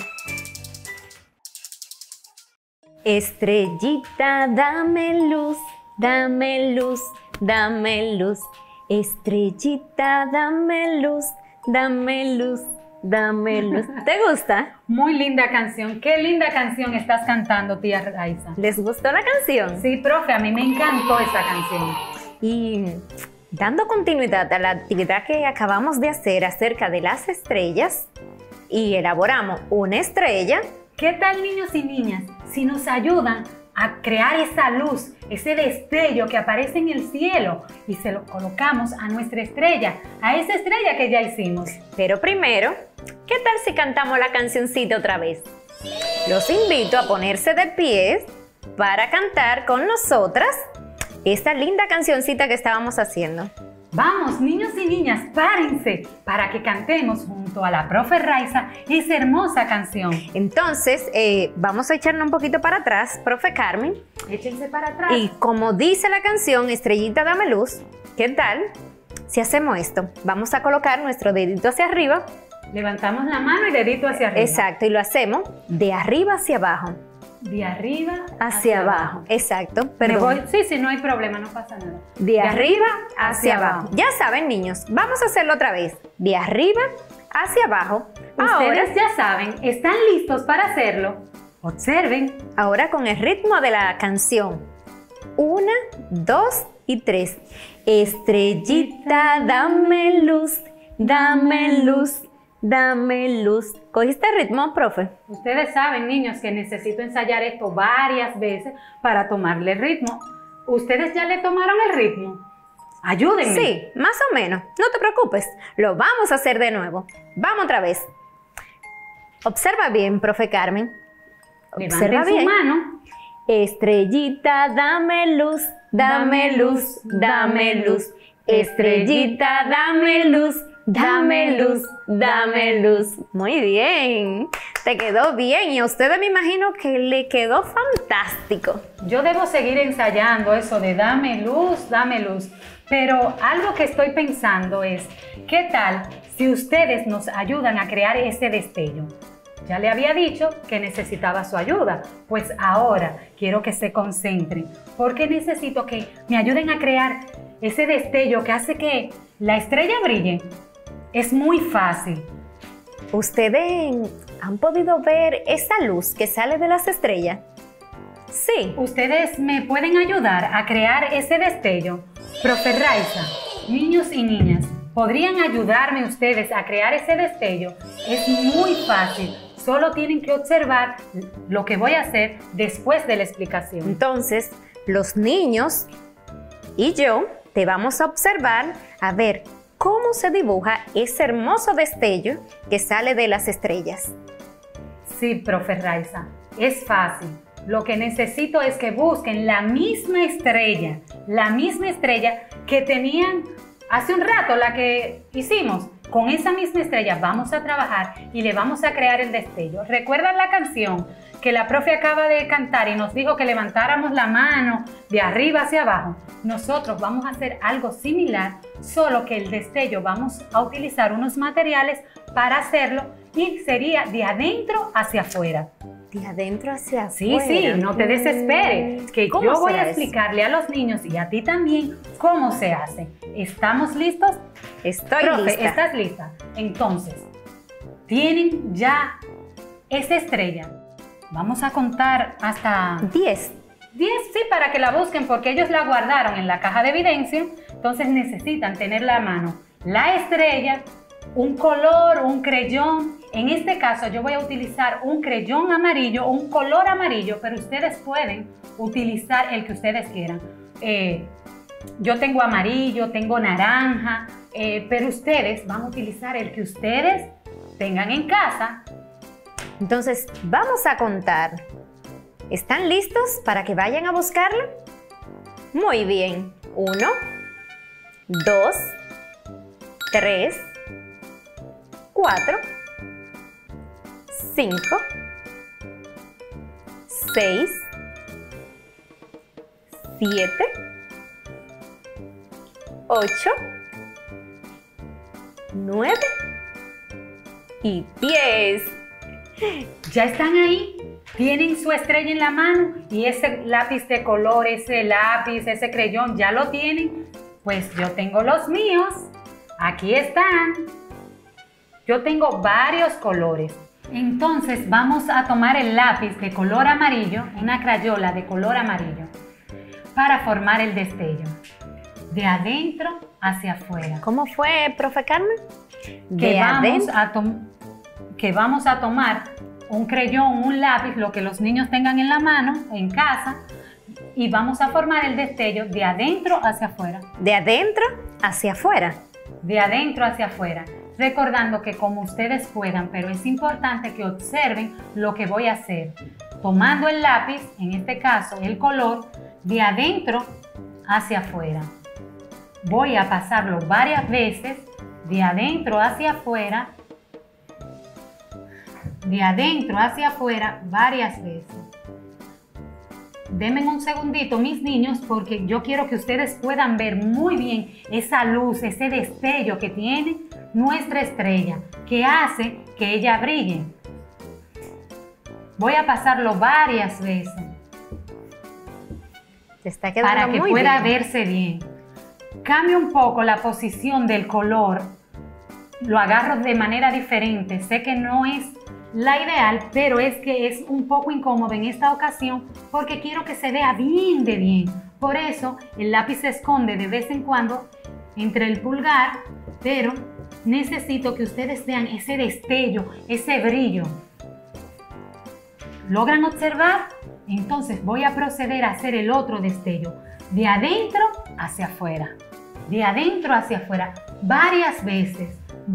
B: Estrellita, dame luz, dame luz, dame luz. Estrellita, dame luz, dame luz, dame luz. ¿Te gusta?
A: Muy linda canción. Qué linda canción estás cantando, tía Raiza.
B: ¿Les gustó la canción?
A: Sí, profe, a mí me encantó esa canción.
B: Y dando continuidad a la actividad que acabamos de hacer acerca de las estrellas y elaboramos una estrella.
A: ¿Qué tal, niños y niñas, si nos ayudan a crear esa luz, ese destello que aparece en el cielo y se lo colocamos a nuestra estrella, a esa estrella que ya hicimos?
B: Pero primero, ¿qué tal si cantamos la cancioncita otra vez? Los invito a ponerse de pie para cantar con nosotras esta linda cancioncita que estábamos haciendo.
A: Vamos, niños y niñas, párense para que cantemos junto a la profe Raiza esa hermosa canción.
B: Entonces, vamos a echarnos un poquito para atrás, profe Carmen.
A: Échense para atrás.
B: Y como dice la canción, Estrellita, dame luz, ¿Qué tal si hacemos esto? Vamos a colocar nuestro dedito hacia arriba.
A: Levantamos la mano y dedito hacia arriba.
B: Exacto, y lo hacemos de arriba hacia abajo.
A: De arriba
B: Hacia abajo. Exacto,
A: Me
B: perdón.
A: voy. Sí, no hay problema, no pasa nada.
B: De arriba hacia abajo. Ya saben, niños, vamos a hacerlo otra vez. De arriba hacia abajo.
A: Ustedes ya saben, ¿están listos para hacerlo? Observen.
B: Ahora con el ritmo de la canción. 1, 2 y 3. Estrellita, dame luz, dame luz, dame luz. ¿Cogiste el ritmo, profe?
A: Ustedes saben, niños, que necesito ensayar esto varias veces para tomarle ritmo. ¿Ustedes ya le tomaron el ritmo? Ayúdenme.
B: Sí, más o menos. No te preocupes. Lo vamos a hacer de nuevo. Vamos otra vez. Observa bien, profe Carmen. Observa
A: Levanten
B: bien.
A: su mano.
B: Estrellita, dame luz, dame luz, dame luz. Estrellita, dame luz, dame luz, dame luz. Muy bien. Te quedó bien y a ustedes me imagino que le quedó fantástico.
A: Yo debo seguir ensayando eso de dame luz, pero algo que estoy pensando es, ¿qué tal si ustedes nos ayudan a crear ese destello? Ya le había dicho que necesitaba su ayuda, pues ahora quiero que se concentren, porque necesito que me ayuden a crear ese destello que hace que la estrella brille. Es muy fácil.
B: ¿Ustedes han podido ver esa luz que sale de las estrellas? Sí.
A: ¿Ustedes me pueden ayudar a crear ese destello? Profe Raiza, niños y niñas, ¿podrían ayudarme ustedes a crear ese destello? Es muy fácil, solo tienen que observar lo que voy a hacer después de la explicación.
B: Entonces, los niños y yo te vamos a observar a ver cómo se dibuja ese hermoso destello que sale de las estrellas.
A: Sí, profe Raiza, es fácil. Lo que necesito es que busquen la misma estrella que tenían hace un rato, la que hicimos. Con esa misma estrella vamos a trabajar y le vamos a crear el destello. ¿Recuerdan la canción que la profe acaba de cantar y nos dijo que levantáramos la mano de arriba hacia abajo? Nosotros vamos a hacer algo similar, solo que el destello vamos a utilizar unos materiales para hacerlo y sería de adentro hacia afuera.
B: De adentro hacia
A: Sí,
B: afuera.
A: sí, no te desesperes, que
B: ¿Cómo
A: yo voy
B: será
A: a explicarle a los niños y a ti también cómo se hace. ¿Estamos listos?
B: Estoy
A: Profe,
B: lista.
A: ¿estás lista? Entonces, tienen ya esa estrella. Vamos a contar hasta
B: 10.
A: 10, sí, para que la busquen, porque ellos la guardaron en la caja de evidencia. Entonces necesitan tener la mano la estrella, un color, un creyón. En este caso yo voy a utilizar un creyón amarillo, un color amarillo, pero ustedes pueden utilizar el que ustedes quieran. Yo tengo amarillo, tengo naranja, pero ustedes van a utilizar el que ustedes tengan en casa.
B: Entonces, vamos a contar. ¿Están listos para que vayan a buscarlo? Muy bien. 1, 2, 3, 4, 5, 6, 7, 8, 9 y 10.
A: ¿Ya están ahí? ¿Tienen su estrella en la mano? ¿Y ese lápiz de color, ese lápiz, ese creyón, ya lo tienen? Pues yo tengo los míos. Aquí están. Yo tengo varios colores. Entonces vamos a tomar el lápiz de color amarillo, una crayola de color amarillo, para formar el destello. De adentro hacia afuera.
B: ¿Cómo fue, profe Carmen?
A: Que vamos a tomar un creyón, un lápiz, lo que los niños tengan en la mano, en casa, y vamos a formar el destello de adentro hacia afuera.
B: De adentro hacia afuera.
A: De adentro hacia afuera. Recordando que como ustedes puedan, pero es importante que observen lo que voy a hacer. Tomando el lápiz, en este caso el color, de adentro hacia afuera. Voy a pasarlo varias veces, de adentro hacia afuera, de adentro hacia afuera varias veces. Denme un segundito, mis niños, porque yo quiero que ustedes puedan ver muy bien esa luz, ese destello que tiene nuestra estrella, que hace que ella brille. Voy a pasarlo varias veces
B: Te está quedando
A: para que
B: muy
A: pueda
B: bien.
A: verse bien. Cambio un poco la posición del color, lo agarro de manera diferente. Sé que no es la ideal, pero es que es un poco incómodo en esta ocasión porque quiero que se vea bien de bien. Por eso el lápiz se esconde de vez en cuando entre el pulgar, pero necesito que ustedes vean ese destello, ese brillo. ¿Logran observar? Entonces voy a proceder a hacer el otro destello, de adentro hacia afuera, de adentro hacia afuera, varias veces,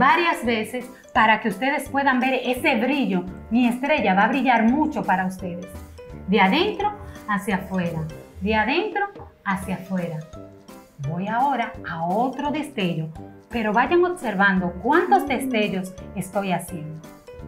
A: para que ustedes puedan ver ese brillo. Mi estrella va a brillar mucho para ustedes. De adentro hacia afuera, de adentro hacia afuera. Voy ahora a otro destello, pero vayan observando cuántos destellos estoy haciendo.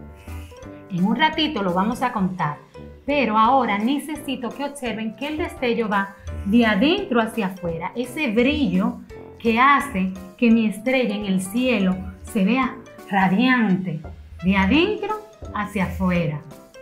A: En un ratito lo vamos a contar, pero ahora necesito que observen que el destello va de adentro hacia afuera, ese brillo que hace que mi estrella en el cielo se vea radiante, de adentro hacia afuera.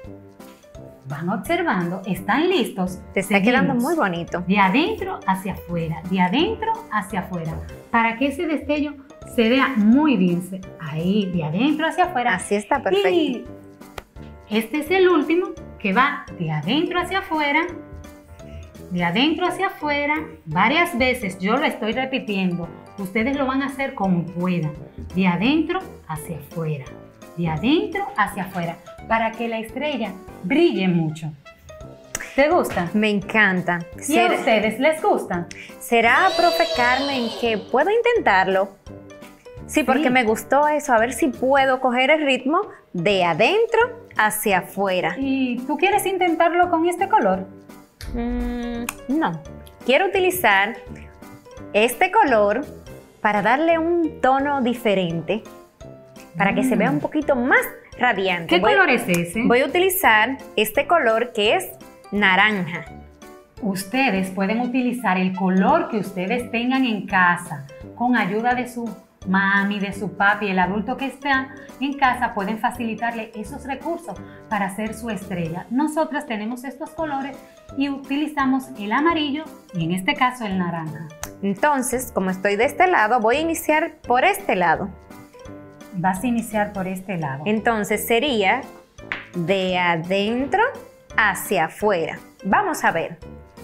A: Van observando, ¿están listos?
B: Te está quedando muy bonito.
A: De adentro hacia afuera, de adentro hacia afuera, para que ese destello se vea muy bien. Ahí, de adentro hacia afuera.
B: Así está perfecto.
A: Y este es el último que va de adentro hacia afuera, de adentro hacia afuera, varias veces. Yo lo estoy repitiendo. Ustedes lo van a hacer como puedan. De adentro hacia afuera, de adentro hacia afuera, para que la estrella brille mucho. ¿Te gusta?
B: Me encanta.
A: ¿Y a ustedes les gusta?
B: ¿Será, profe Carmen, que puedo intentarlo? Sí, porque me gustó eso. A ver si puedo coger el ritmo de adentro hacia afuera.
A: ¿Y tú quieres intentarlo con este color?
B: No. Quiero utilizar este color para darle un tono diferente, para que se vea un poquito más radiante.
A: ¿Qué color es ese?
B: Voy a utilizar este color que es naranja.
A: Ustedes pueden utilizar el color que ustedes tengan en casa, con ayuda de su mami, de su papi, el adulto que está en casa, pueden facilitarle esos recursos para hacer su estrella. Nosotras tenemos estos colores y utilizamos el amarillo y en este caso el naranja.
B: Entonces, como estoy de este lado, voy a iniciar por este lado.
A: Vas a iniciar por este lado.
B: Entonces sería de adentro hacia afuera. Vamos a ver.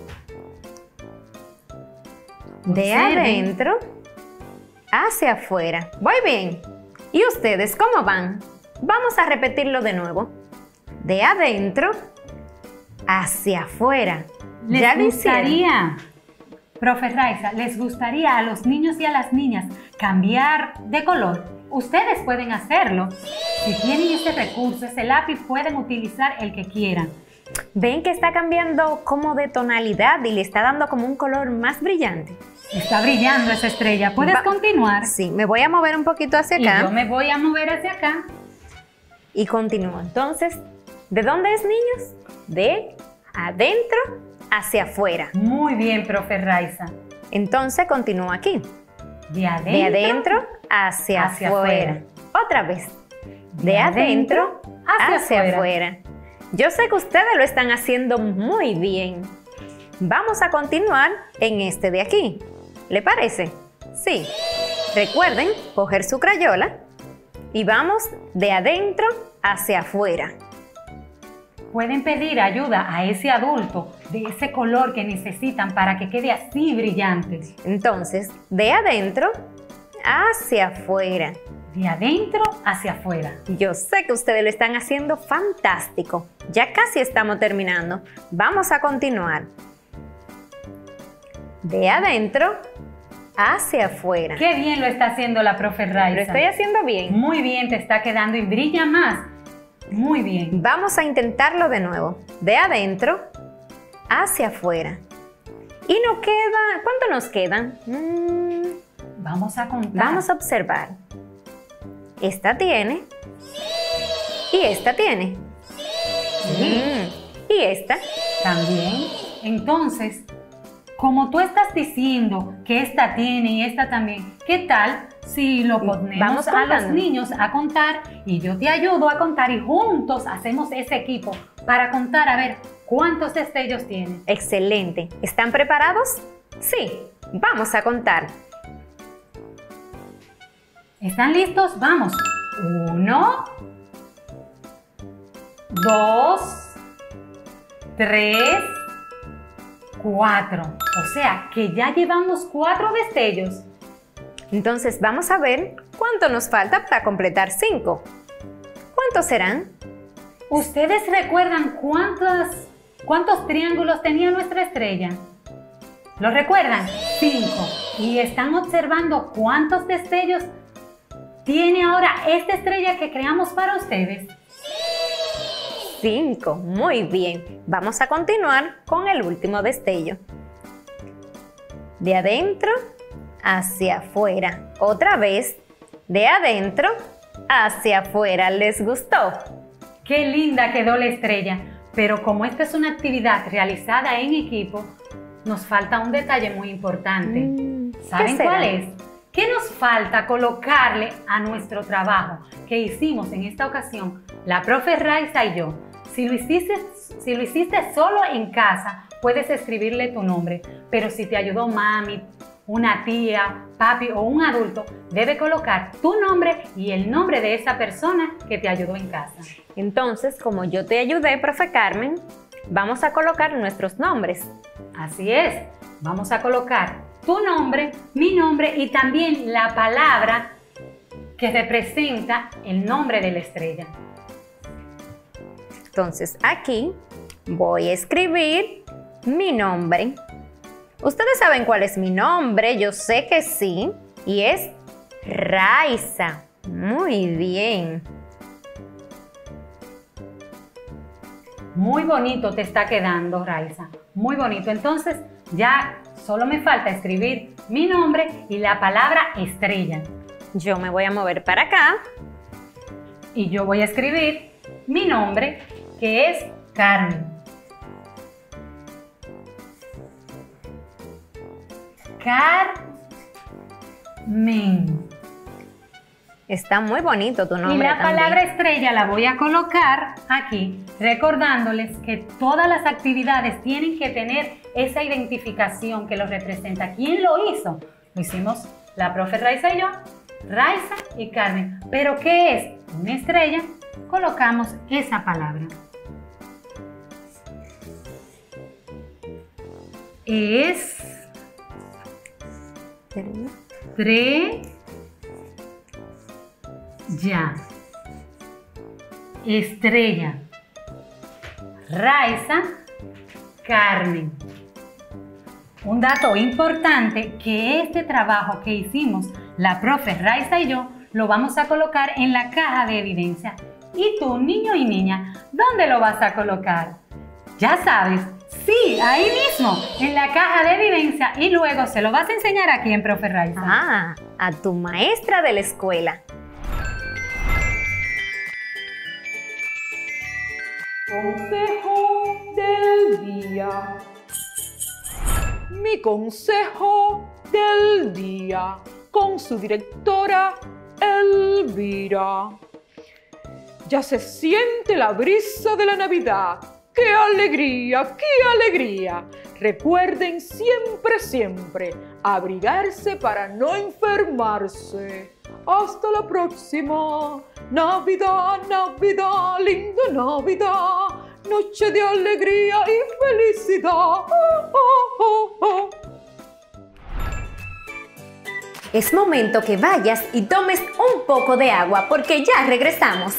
B: De adentro hacia afuera. Voy bien. ¿Y ustedes cómo van? Vamos a repetirlo de nuevo. De adentro hacia afuera.
A: ¿Les gustaría, profe Raiza, les gustaría a los niños y a las niñas cambiar de color? Ustedes pueden hacerlo. Si tienen ese recurso, ese lápiz, pueden utilizar el que quieran.
B: ¿Ven que está cambiando como de tonalidad y le está dando como un color más brillante?
A: Está brillando esa estrella. ¿Puedes continuar?
B: Sí, me voy a mover un poquito hacia acá.
A: Y yo me voy a mover hacia acá.
B: Y continúo. Entonces, ¿de dónde es, niños? De adentro hacia afuera.
A: Muy bien, profe Raiza.
B: Entonces, continúo aquí.
A: De
B: adentro hacia afuera. Otra vez. De adentro hacia afuera. Yo sé que ustedes lo están haciendo muy bien. Vamos a continuar en este de aquí. ¿Le parece? Sí. Recuerden coger su crayola y vamos de adentro hacia afuera.
A: Pueden pedir ayuda a ese adulto de ese color que necesitan para que quede así brillante.
B: Entonces, de adentro hacia afuera.
A: De adentro hacia afuera.
B: Yo sé que ustedes lo están haciendo fantástico. Ya casi estamos terminando. Vamos a continuar. De adentro hacia afuera.
A: Qué bien lo está haciendo la profe Raiza.
B: ¿Lo estoy haciendo bien?
A: Muy bien, te está quedando y brilla más. Muy bien.
B: Vamos a intentarlo de nuevo. De adentro hacia afuera. Y nos queda... ¿Cuánto nos quedan?
A: Vamos a contar.
B: Vamos a observar. Esta tiene. Y esta tiene. Y esta
A: también. Entonces, como tú estás diciendo que esta tiene y esta también, ¿qué tal si lo ponemos a los niños a contar y yo te ayudo a contar y juntos hacemos ese equipo para contar a ver cuántos destellos tienen?
B: Excelente. ¿Están preparados? Sí, vamos a contar.
A: ¿Están listos? Vamos. 1, 2, 3, 4. O sea que ya llevamos 4 destellos.
B: Entonces vamos a ver cuánto nos falta para completar 5. ¿Cuántos serán?
A: ¿Ustedes recuerdan cuántos triángulos tenía nuestra estrella? ¿Lo recuerdan? 5. ¿Y están observando cuántos destellos tiene ahora esta estrella que creamos para ustedes?
B: 5. Muy bien. Vamos a continuar con el último destello. De adentro hacia afuera. Otra vez, de adentro hacia afuera. ¿Les gustó?
A: ¡Qué linda quedó la estrella! Pero como esta es una actividad realizada en equipo, nos falta un detalle muy importante. ¿Saben cuál es? ¿Qué nos falta colocarle a nuestro trabajo que hicimos en esta ocasión la profe Raiza y yo? Si lo hiciste solo en casa, puedes escribirle tu nombre, pero si te ayudó mami, una tía, papi o un adulto, debe colocar tu nombre y el nombre de esa persona que te ayudó en casa.
B: Entonces, como yo te ayudé, profe Carmen, vamos a colocar nuestros nombres.
A: Así es, vamos a colocar tu nombre, mi nombre y también la palabra que representa el nombre de la estrella.
B: Entonces aquí voy a escribir mi nombre. Ustedes saben cuál es mi nombre, yo sé que sí, y es Raiza. Muy bien.
A: Muy bonito te está quedando, Raiza. Muy bonito. Entonces ya solo me falta escribir mi nombre y la palabra estrella.
B: Yo me voy a mover para acá.
A: Y yo voy a escribir mi nombre, que es Carmen. Carmen.
B: Está muy bonito tu nombre.
A: Y la
B: también.
A: palabra estrella la voy a colocar aquí, recordándoles que todas las actividades tienen que tener esa identificación que los representa. ¿Quién lo hizo? Lo hicimos la profe Raiza y yo, Raiza y Carmen. ¿Pero qué es una estrella? Colocamos esa palabra. Es estrella, Raiza, Carmen. Un dato importante, que este trabajo que hicimos la profe Raiza y yo lo vamos a colocar en la caja de evidencia. ¿Y tú, niño y niña, dónde lo vas a colocar? Ya sabes, sí, ahí mismo, en la caja de evidencia, y luego se lo vas a enseñar a quién, profe Raiza.
B: Ah, a tu maestra de la escuela.
F: Consejo del día. Mi consejo del día con su directora Elvira. Ya se siente la brisa de la Navidad. ¡Qué alegría! ¡Qué alegría! Recuerden siempre, siempre abrigarse para no enfermarse. Hasta la próxima. Navidad, Navidad, linda Navidad. Noche de alegría y felicidad.
B: Es momento que vayas y tomes un poco de agua porque ya regresamos.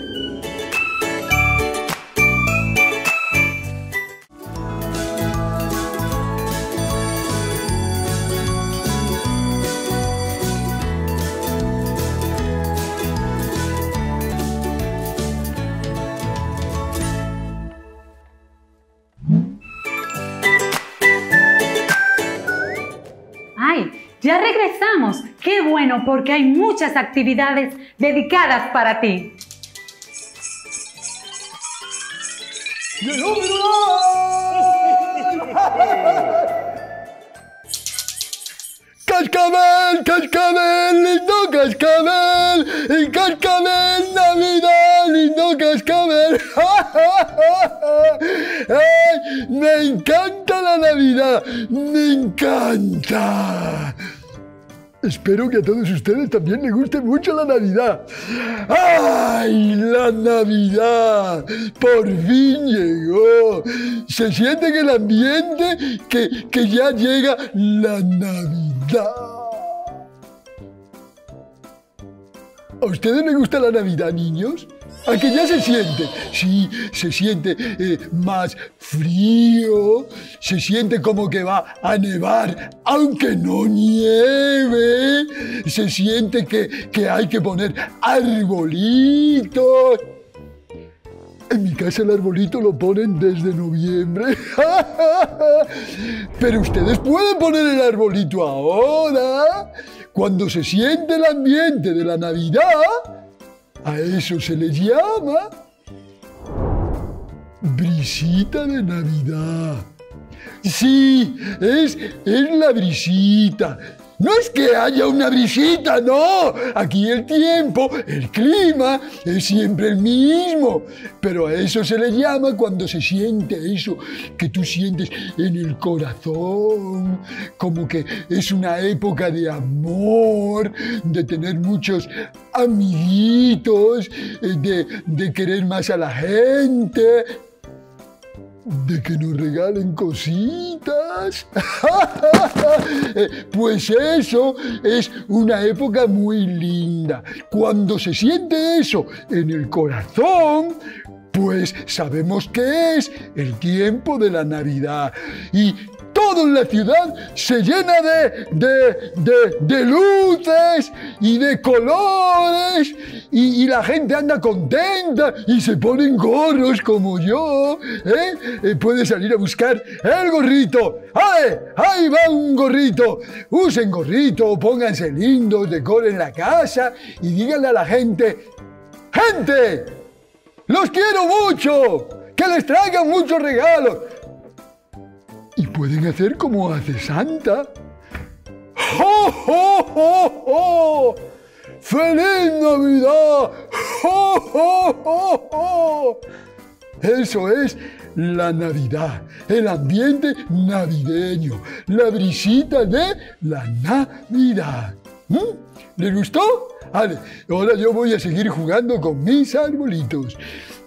A: Ya regresamos. ¡Qué bueno! Porque hay muchas actividades dedicadas para ti.
G: ¡Cascabel, cascabel, lindo cascabel! ¡Cascabel, Navidad, lindo cascabel! ¡Ay, me encanta la Navidad! ¡Me encanta! Espero que a todos ustedes también les guste mucho la Navidad. ¡Ay, la Navidad! ¡Por fin llegó! Se siente en el ambiente que ya llega la Navidad. ¿A ustedes les gusta la Navidad, niños? ¿A que ya se siente? Sí, se siente más frío, se siente como que va a nevar, aunque no nieve, se siente que hay que poner arbolitos. En mi casa el arbolito lo ponen desde noviembre. Pero ustedes pueden poner el arbolito ahora, cuando se siente el ambiente de la Navidad. A eso se le llama brisita de Navidad. Sí, es la brisita. No es que haya una brisita, no. Aquí el tiempo, el clima, es siempre el mismo. Pero a eso se le llama cuando se siente eso que tú sientes en el corazón. Como que es una época de amor, de tener muchos amiguitos, de querer más a la gente, de que nos regalen cositas. Pues eso es una época muy linda. Cuando se siente eso en el corazón, pues sabemos que es el tiempo de la Navidad. Y todo en la ciudad se llena de luces y de colores y la gente anda contenta y se ponen gorros como yo. Puede salir a buscar el gorrito. ¡Ay! ¡Ahí va un gorrito! Usen gorrito, pónganse lindos, decoren la casa y díganle a la gente: ¡gente! ¡Los quiero mucho! ¡Que les traigan muchos regalos! Y pueden hacer como hace Santa. ¡Ho, ho, ho, ho! ¡Feliz Navidad! ¡Ho, ho, ho, ho! Eso es la Navidad, el ambiente navideño, la brisita de la Navidad. ¿Les gustó? Vale, ahora yo voy a seguir jugando con mis arbolitos.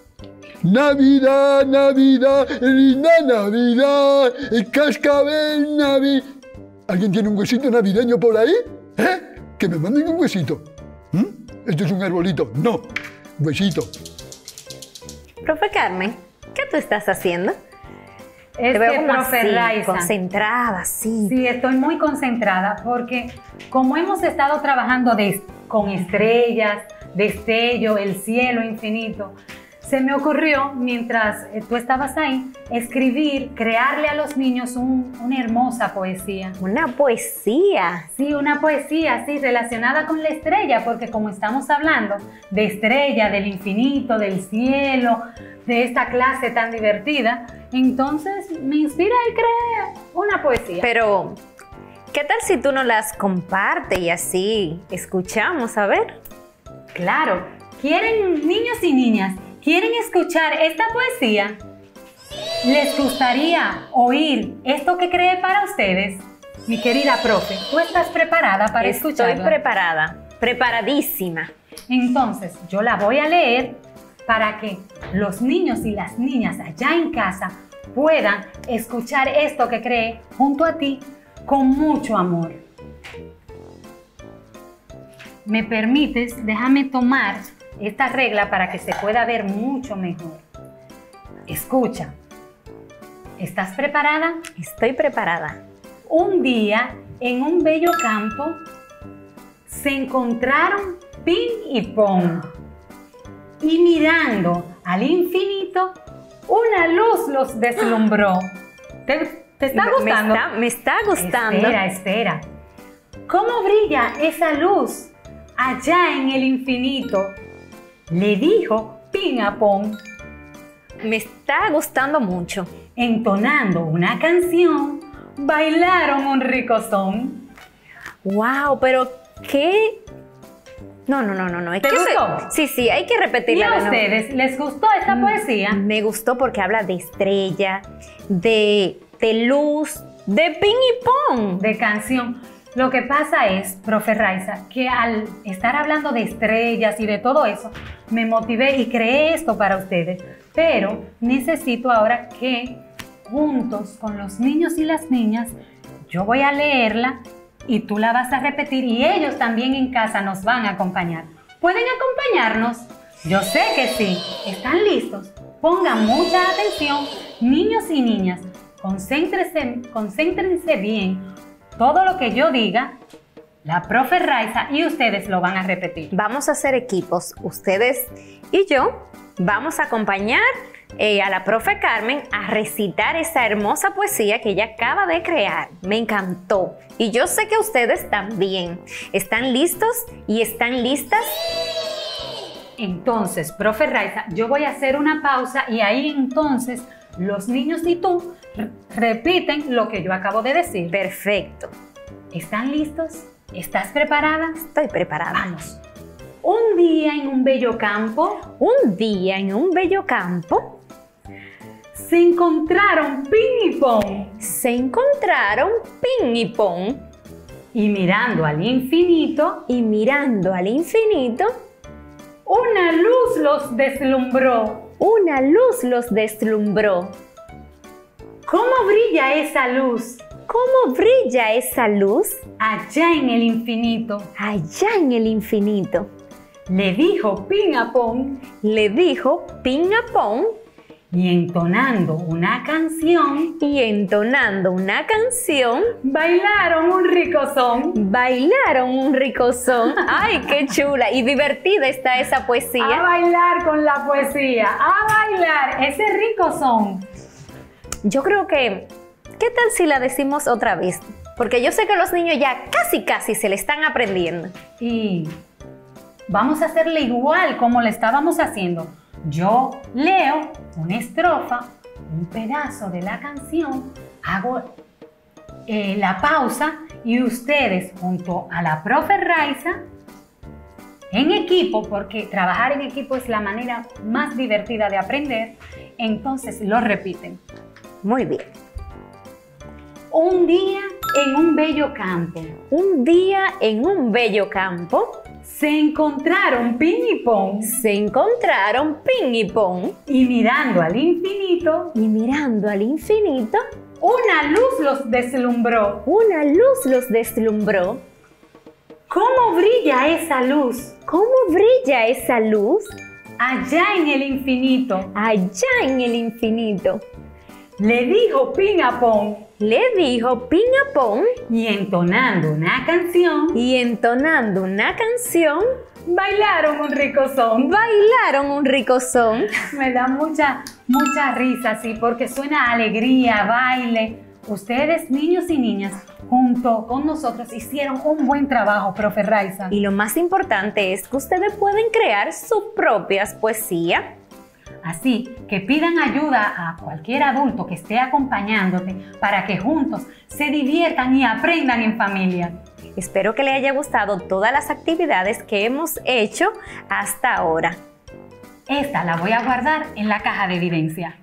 G: Navidad, Navidad, linda Navidad, el cascabel Navidad. ¿Alguien tiene un huesito navideño por ahí? Que me manden un huesito. ¿Esto es un arbolito? No, huesito.
B: Profe Carmen, ¿qué tú estás haciendo?
A: Es
B: Te veo
A: que,
B: como
A: profe
B: así,
A: Raiza,
B: concentrada, sí.
A: Sí, estoy muy concentrada porque como hemos estado trabajando con estrellas, destello, el cielo infinito, se me ocurrió, mientras tú estabas ahí, escribir, crearle a los niños una hermosa poesía.
B: ¿Una poesía?
A: Sí, una poesía, sí, relacionada con la estrella, porque como estamos hablando de estrella, del infinito, del cielo, de esta clase tan divertida, entonces me inspira y creé una poesía.
B: Pero, ¿qué tal si tú nos las compartes y así escuchamos? A ver.
A: Claro, ¿quieren, niños y niñas, quieren escuchar esta poesía? ¿Les gustaría oír esto que creé para ustedes? Mi querida profe, ¿tú estás preparada para escucharla?
B: Estoy preparada, preparadísima.
A: Entonces, yo la voy a leer para que los niños y las niñas allá en casa puedan escuchar esto que creé junto a ti con mucho amor. ¿Me permites? Déjame tomar esta regla para que se pueda ver mucho mejor. Escucha. ¿Estás preparada?
B: Estoy preparada.
A: Un día, en un bello campo, se encontraron Pin y Pon. Y mirando al infinito, una luz los deslumbró. ¿Te está gustando?
B: Me está gustando.
A: Espera. ¿Cómo brilla esa luz allá en el infinito? Le dijo Pin a Pon.
B: Me está gustando mucho.
A: entonando una canción, bailaron un rico son.
B: ¡Wow! Pero qué... No.
A: ¿Te gustó?
B: Sí, hay que
A: ¿Y
B: repetirla
A: a
B: de nuevo.
A: ustedes les gustó esta poesía?
B: Me gustó porque habla de estrella, de luz, de ping y pong.
A: De canción. Lo que pasa es, profe Raiza, que al estar hablando de estrellas y de todo eso, me motivé y creé esto para ustedes. Pero necesito ahora que juntos con los niños y las niñas, yo voy a leerla y tú la vas a repetir y ellos también en casa nos van a acompañar. ¿Pueden acompañarnos? Yo sé que sí. ¿Están listos? Pongan mucha atención, niños y niñas. Concéntrense bien. Todo lo que yo diga, la profe Raiza y ustedes lo van a repetir.
B: Vamos a hacer equipos. Ustedes y yo vamos a acompañar a la profe Carmen a recitar esa hermosa poesía que ella acaba de crear. Me encantó. Y yo sé que ustedes también. ¿Están listos y están listas?
A: Entonces, profe Raiza, yo voy a hacer una pausa y ahí entonces los niños y tú repiten lo que yo acabo de decir.
B: Perfecto.
A: ¿Están listos? ¿Estás preparada?
B: Estoy preparada.
A: Vamos. Un día en un bello campo.
B: Un día en un bello campo.
A: Se encontraron Ping y Pong.
B: Se encontraron Ping y Pong.
A: Y mirando al infinito.
B: Y mirando al infinito.
A: Una luz los deslumbró.
B: Una luz los deslumbró.
A: ¿Cómo brilla esa luz?
B: ¿Cómo brilla esa luz?
A: Allá en el infinito.
B: Allá en el infinito.
A: Le dijo Ping a Pong.
B: Le dijo Ping a Pong.
A: Y entonando una canción.
B: Y entonando una canción.
A: Bailaron un rico son.
B: Bailaron un rico son. ¡Ay, qué chula! Y divertida está esa poesía.
A: A bailar con la poesía. A bailar ese rico son.
B: Yo creo que... ¿Qué tal si la decimos otra vez? Porque yo sé que los niños ya casi se le están aprendiendo.
A: Y vamos a hacerle igual como le estábamos haciendo. Yo leo una estrofa, un pedazo de la canción, hago la pausa y ustedes junto a la profe Raiza, en equipo, porque trabajar en equipo es la manera más divertida de aprender, entonces lo repiten.
B: Muy bien.
A: Un día en un bello campo.
B: Un día en un bello campo.
A: Se encontraron Ping y Pong.
B: Se encontraron Ping y Pong.
A: Y mirando al infinito.
B: Y mirando al infinito.
A: Una luz los deslumbró.
B: Una luz los deslumbró.
A: ¿Cómo brilla esa luz?
B: ¿Cómo brilla esa luz?
A: Allá en el infinito.
B: Allá en el infinito.
A: Le dijo Ping a Pong.
B: Le dijo Ping a Pong.
A: Y entonando una canción.
B: Y entonando una canción.
A: Bailaron un rico son.
B: Bailaron un rico son.
A: Me da mucha risa, sí, porque suena a alegría, baile. Ustedes, niños y niñas, junto con nosotros hicieron un buen trabajo, profe Raiza.
B: Y lo más importante es que ustedes pueden crear sus propias poesías.
A: Así que pidan ayuda a cualquier adulto que esté acompañándote para que juntos se diviertan y aprendan en familia.
B: Espero que les haya gustado todas las actividades que hemos hecho hasta ahora.
A: Esta la voy a guardar en la caja de evidencia.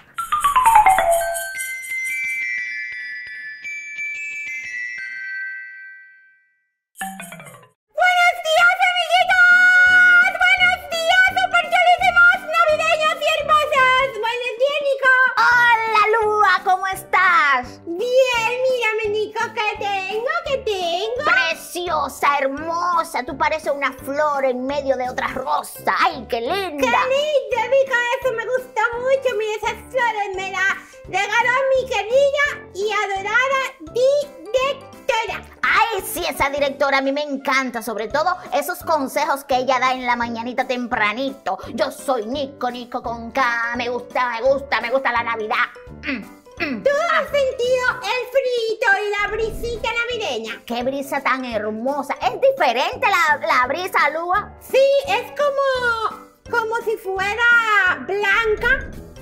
H: Hermosa, tú pareces una flor en medio de otra rosa. ¡Ay, qué linda!
E: ¡Qué linda, Mica! Eso me gusta mucho. Mira, esas flores me las regaló mi querida y adorada directora.
H: ¡Ay, sí, esa directora a mí me encanta! Sobre todo esos consejos que ella da en la mañanita tempranito. Yo soy Nico con K. Me gusta la Navidad.
E: ¿Tú has sentido el frito y la brisita navideña?
H: ¡Qué brisa tan hermosa! ¿Es diferente la brisa, Lua?
E: Sí, es como si fuera blanca,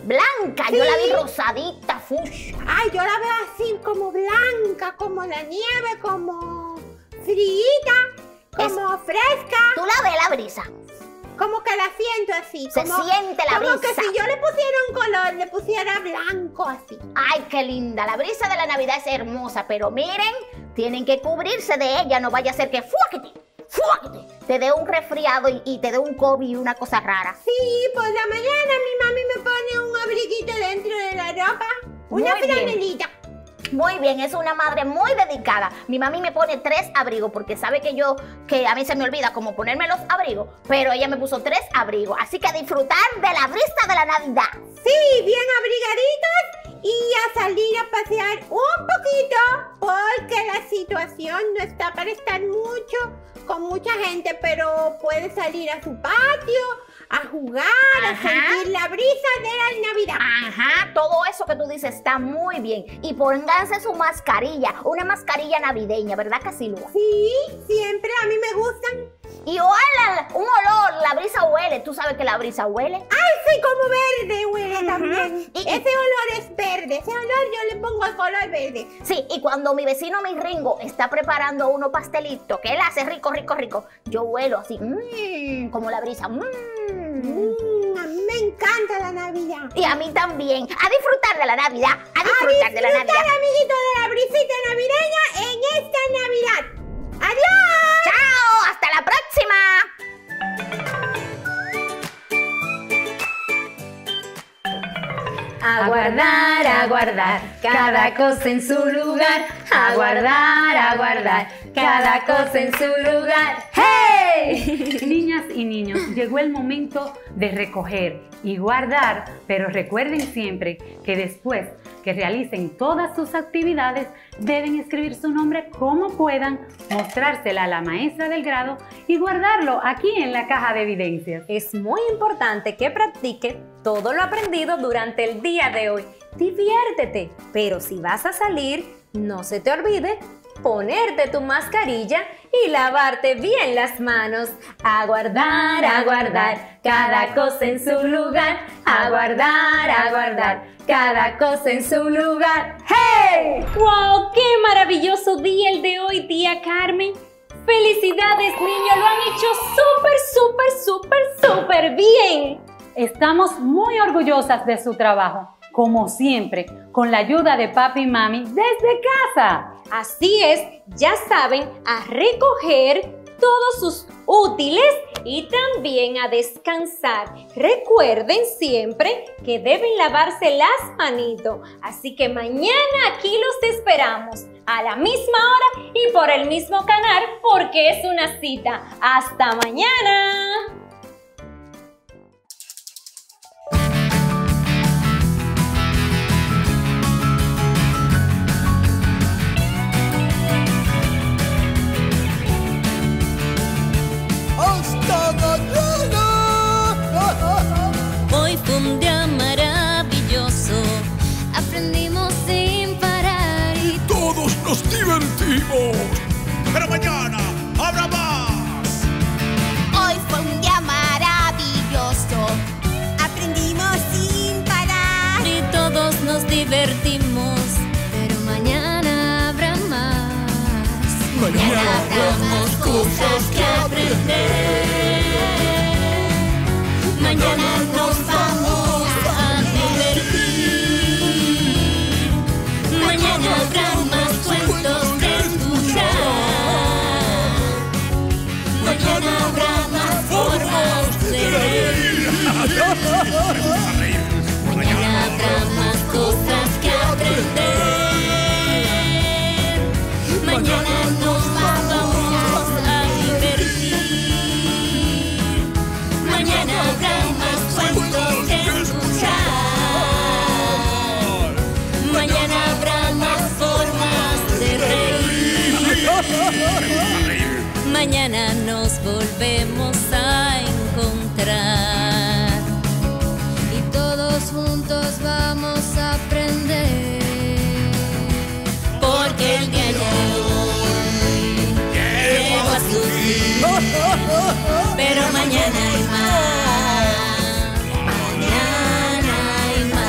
H: Blanca, yo la vi rosadita, fush.
E: Ay, yo la veo así como blanca, como la nieve, como frita, como fresca.
H: ¿Tú la ves la brisa?
E: Como que la siento así.
H: Se siente la
E: Como
H: brisa.
E: que si yo le pusiera un color, le pusiera blanco así.
H: Ay, qué linda. La brisa de la Navidad es hermosa, pero miren, tienen que cubrirse de ella. No vaya a ser que ¡fuáquete! Te dé un resfriado y te dé un COVID y una cosa rara.
E: Sí, por la mañana mi mami me pone un abriguito dentro de la ropa. Una
H: Muy bien.
E: franelita.
H: Muy bien, es una madre muy dedicada. Mi mami me pone 3 abrigos porque sabe que a mí se me olvida como ponerme los abrigos, pero ella me puso 3 abrigos. Así que a disfrutar de la brisa de la Navidad.
E: Sí, bien abrigaditos y a salir a pasear un poquito porque la situación no está para estar mucho con mucha gente, pero puede salir a su patio, a jugar, a sentir la brisa de la Navidad.
H: Ajá, todo eso que tú dices está muy bien. Y pónganse su mascarilla, una mascarilla navideña, ¿verdad, Casilua?
E: Sí, siempre a mí me gustan.
H: Y huele un olor, la brisa huele. ¿Tú sabes que la brisa huele?
E: Ay, sí, como verde huele también. Ese olor es verde, ese olor yo le pongo el color verde.
H: Sí, y cuando mi vecino, mi Ringo, está preparando unos pastelitos que él hace rico, yo huelo así, como la brisa.
E: A mí me encanta la Navidad.
H: Y a mí también. A disfrutar de la Navidad. A disfrutar de la Navidad.
E: Amiguito, de la brisita navideña en esta Navidad. ¡Adiós!
H: ¡Chao! ¡Hasta la próxima!
B: A guardar, cada cosa en su lugar. A guardar, cada cosa en su lugar. ¡Hey!
A: Niñas y niños, llegó el momento de recoger y guardar, pero recuerden siempre que después que realicen todas sus actividades, deben escribir su nombre como puedan, mostrársela a la maestra del grado y guardarlo aquí en la caja de evidencias.
B: Es muy importante que practique todo lo aprendido durante el día de hoy. Diviértete, pero si vas a salir, no se te olvide ponerte tu mascarilla y lavarte bien las manos. A guardar, cada cosa en su lugar. A guardar, cada cosa en su lugar. ¡Hey! ¡Wow! ¡Qué maravilloso día el de hoy, tía Carmen! ¡Felicidades, niños! ¡Lo han hecho súper bien!
A: Estamos muy orgullosas de su trabajo, como siempre, con la ayuda de papi y mami desde casa.
B: Así es, ya saben, a recoger todos sus útiles y también a descansar. Recuerden siempre que deben lavarse las manitos. Así que mañana aquí los esperamos a la misma hora y por el mismo canal porque es una cita. ¡Hasta mañana!
G: ¡Hasta mañana!
C: Hoy fue un día maravilloso, aprendimos sin parar y
G: ¡Todos nos divertimos!
I: Pero mañana habrá más.
E: Hoy fue un día maravilloso. Aprendimos sin parar.
C: y todos nos divertimos, pero mañana habrá más.
G: Mañana
C: habrá más cosas que aprender. Mañana nos vamos a divertir. Mañana habrá más cuentos que escuchar. Mañana habrá más formas de reír. Mañana habrá más cosas que aprender. Mañana nos vamos a divertir. Mañana habrá más cuentos que escuchar. Mañana habrá más formas de reír. Mañana nos volvemos a encontrar y todos juntos vamos a aprender. Porque el día de hoy llegó a su fin, pero mañana hay más. Mañana hay más.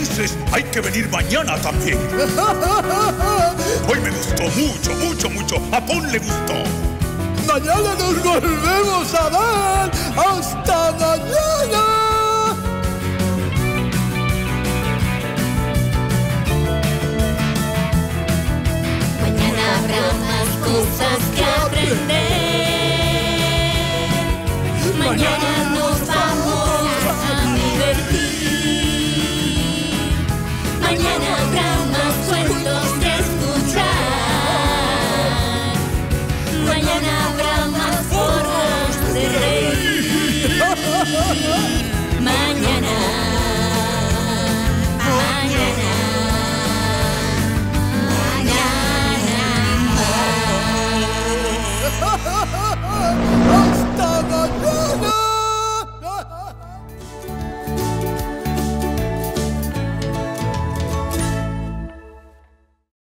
G: dices? Hay que venir mañana también. Hoy me gustó mucho. A Pon le gustó. Mañana nos volvemos a ver. ¡Hasta mañana!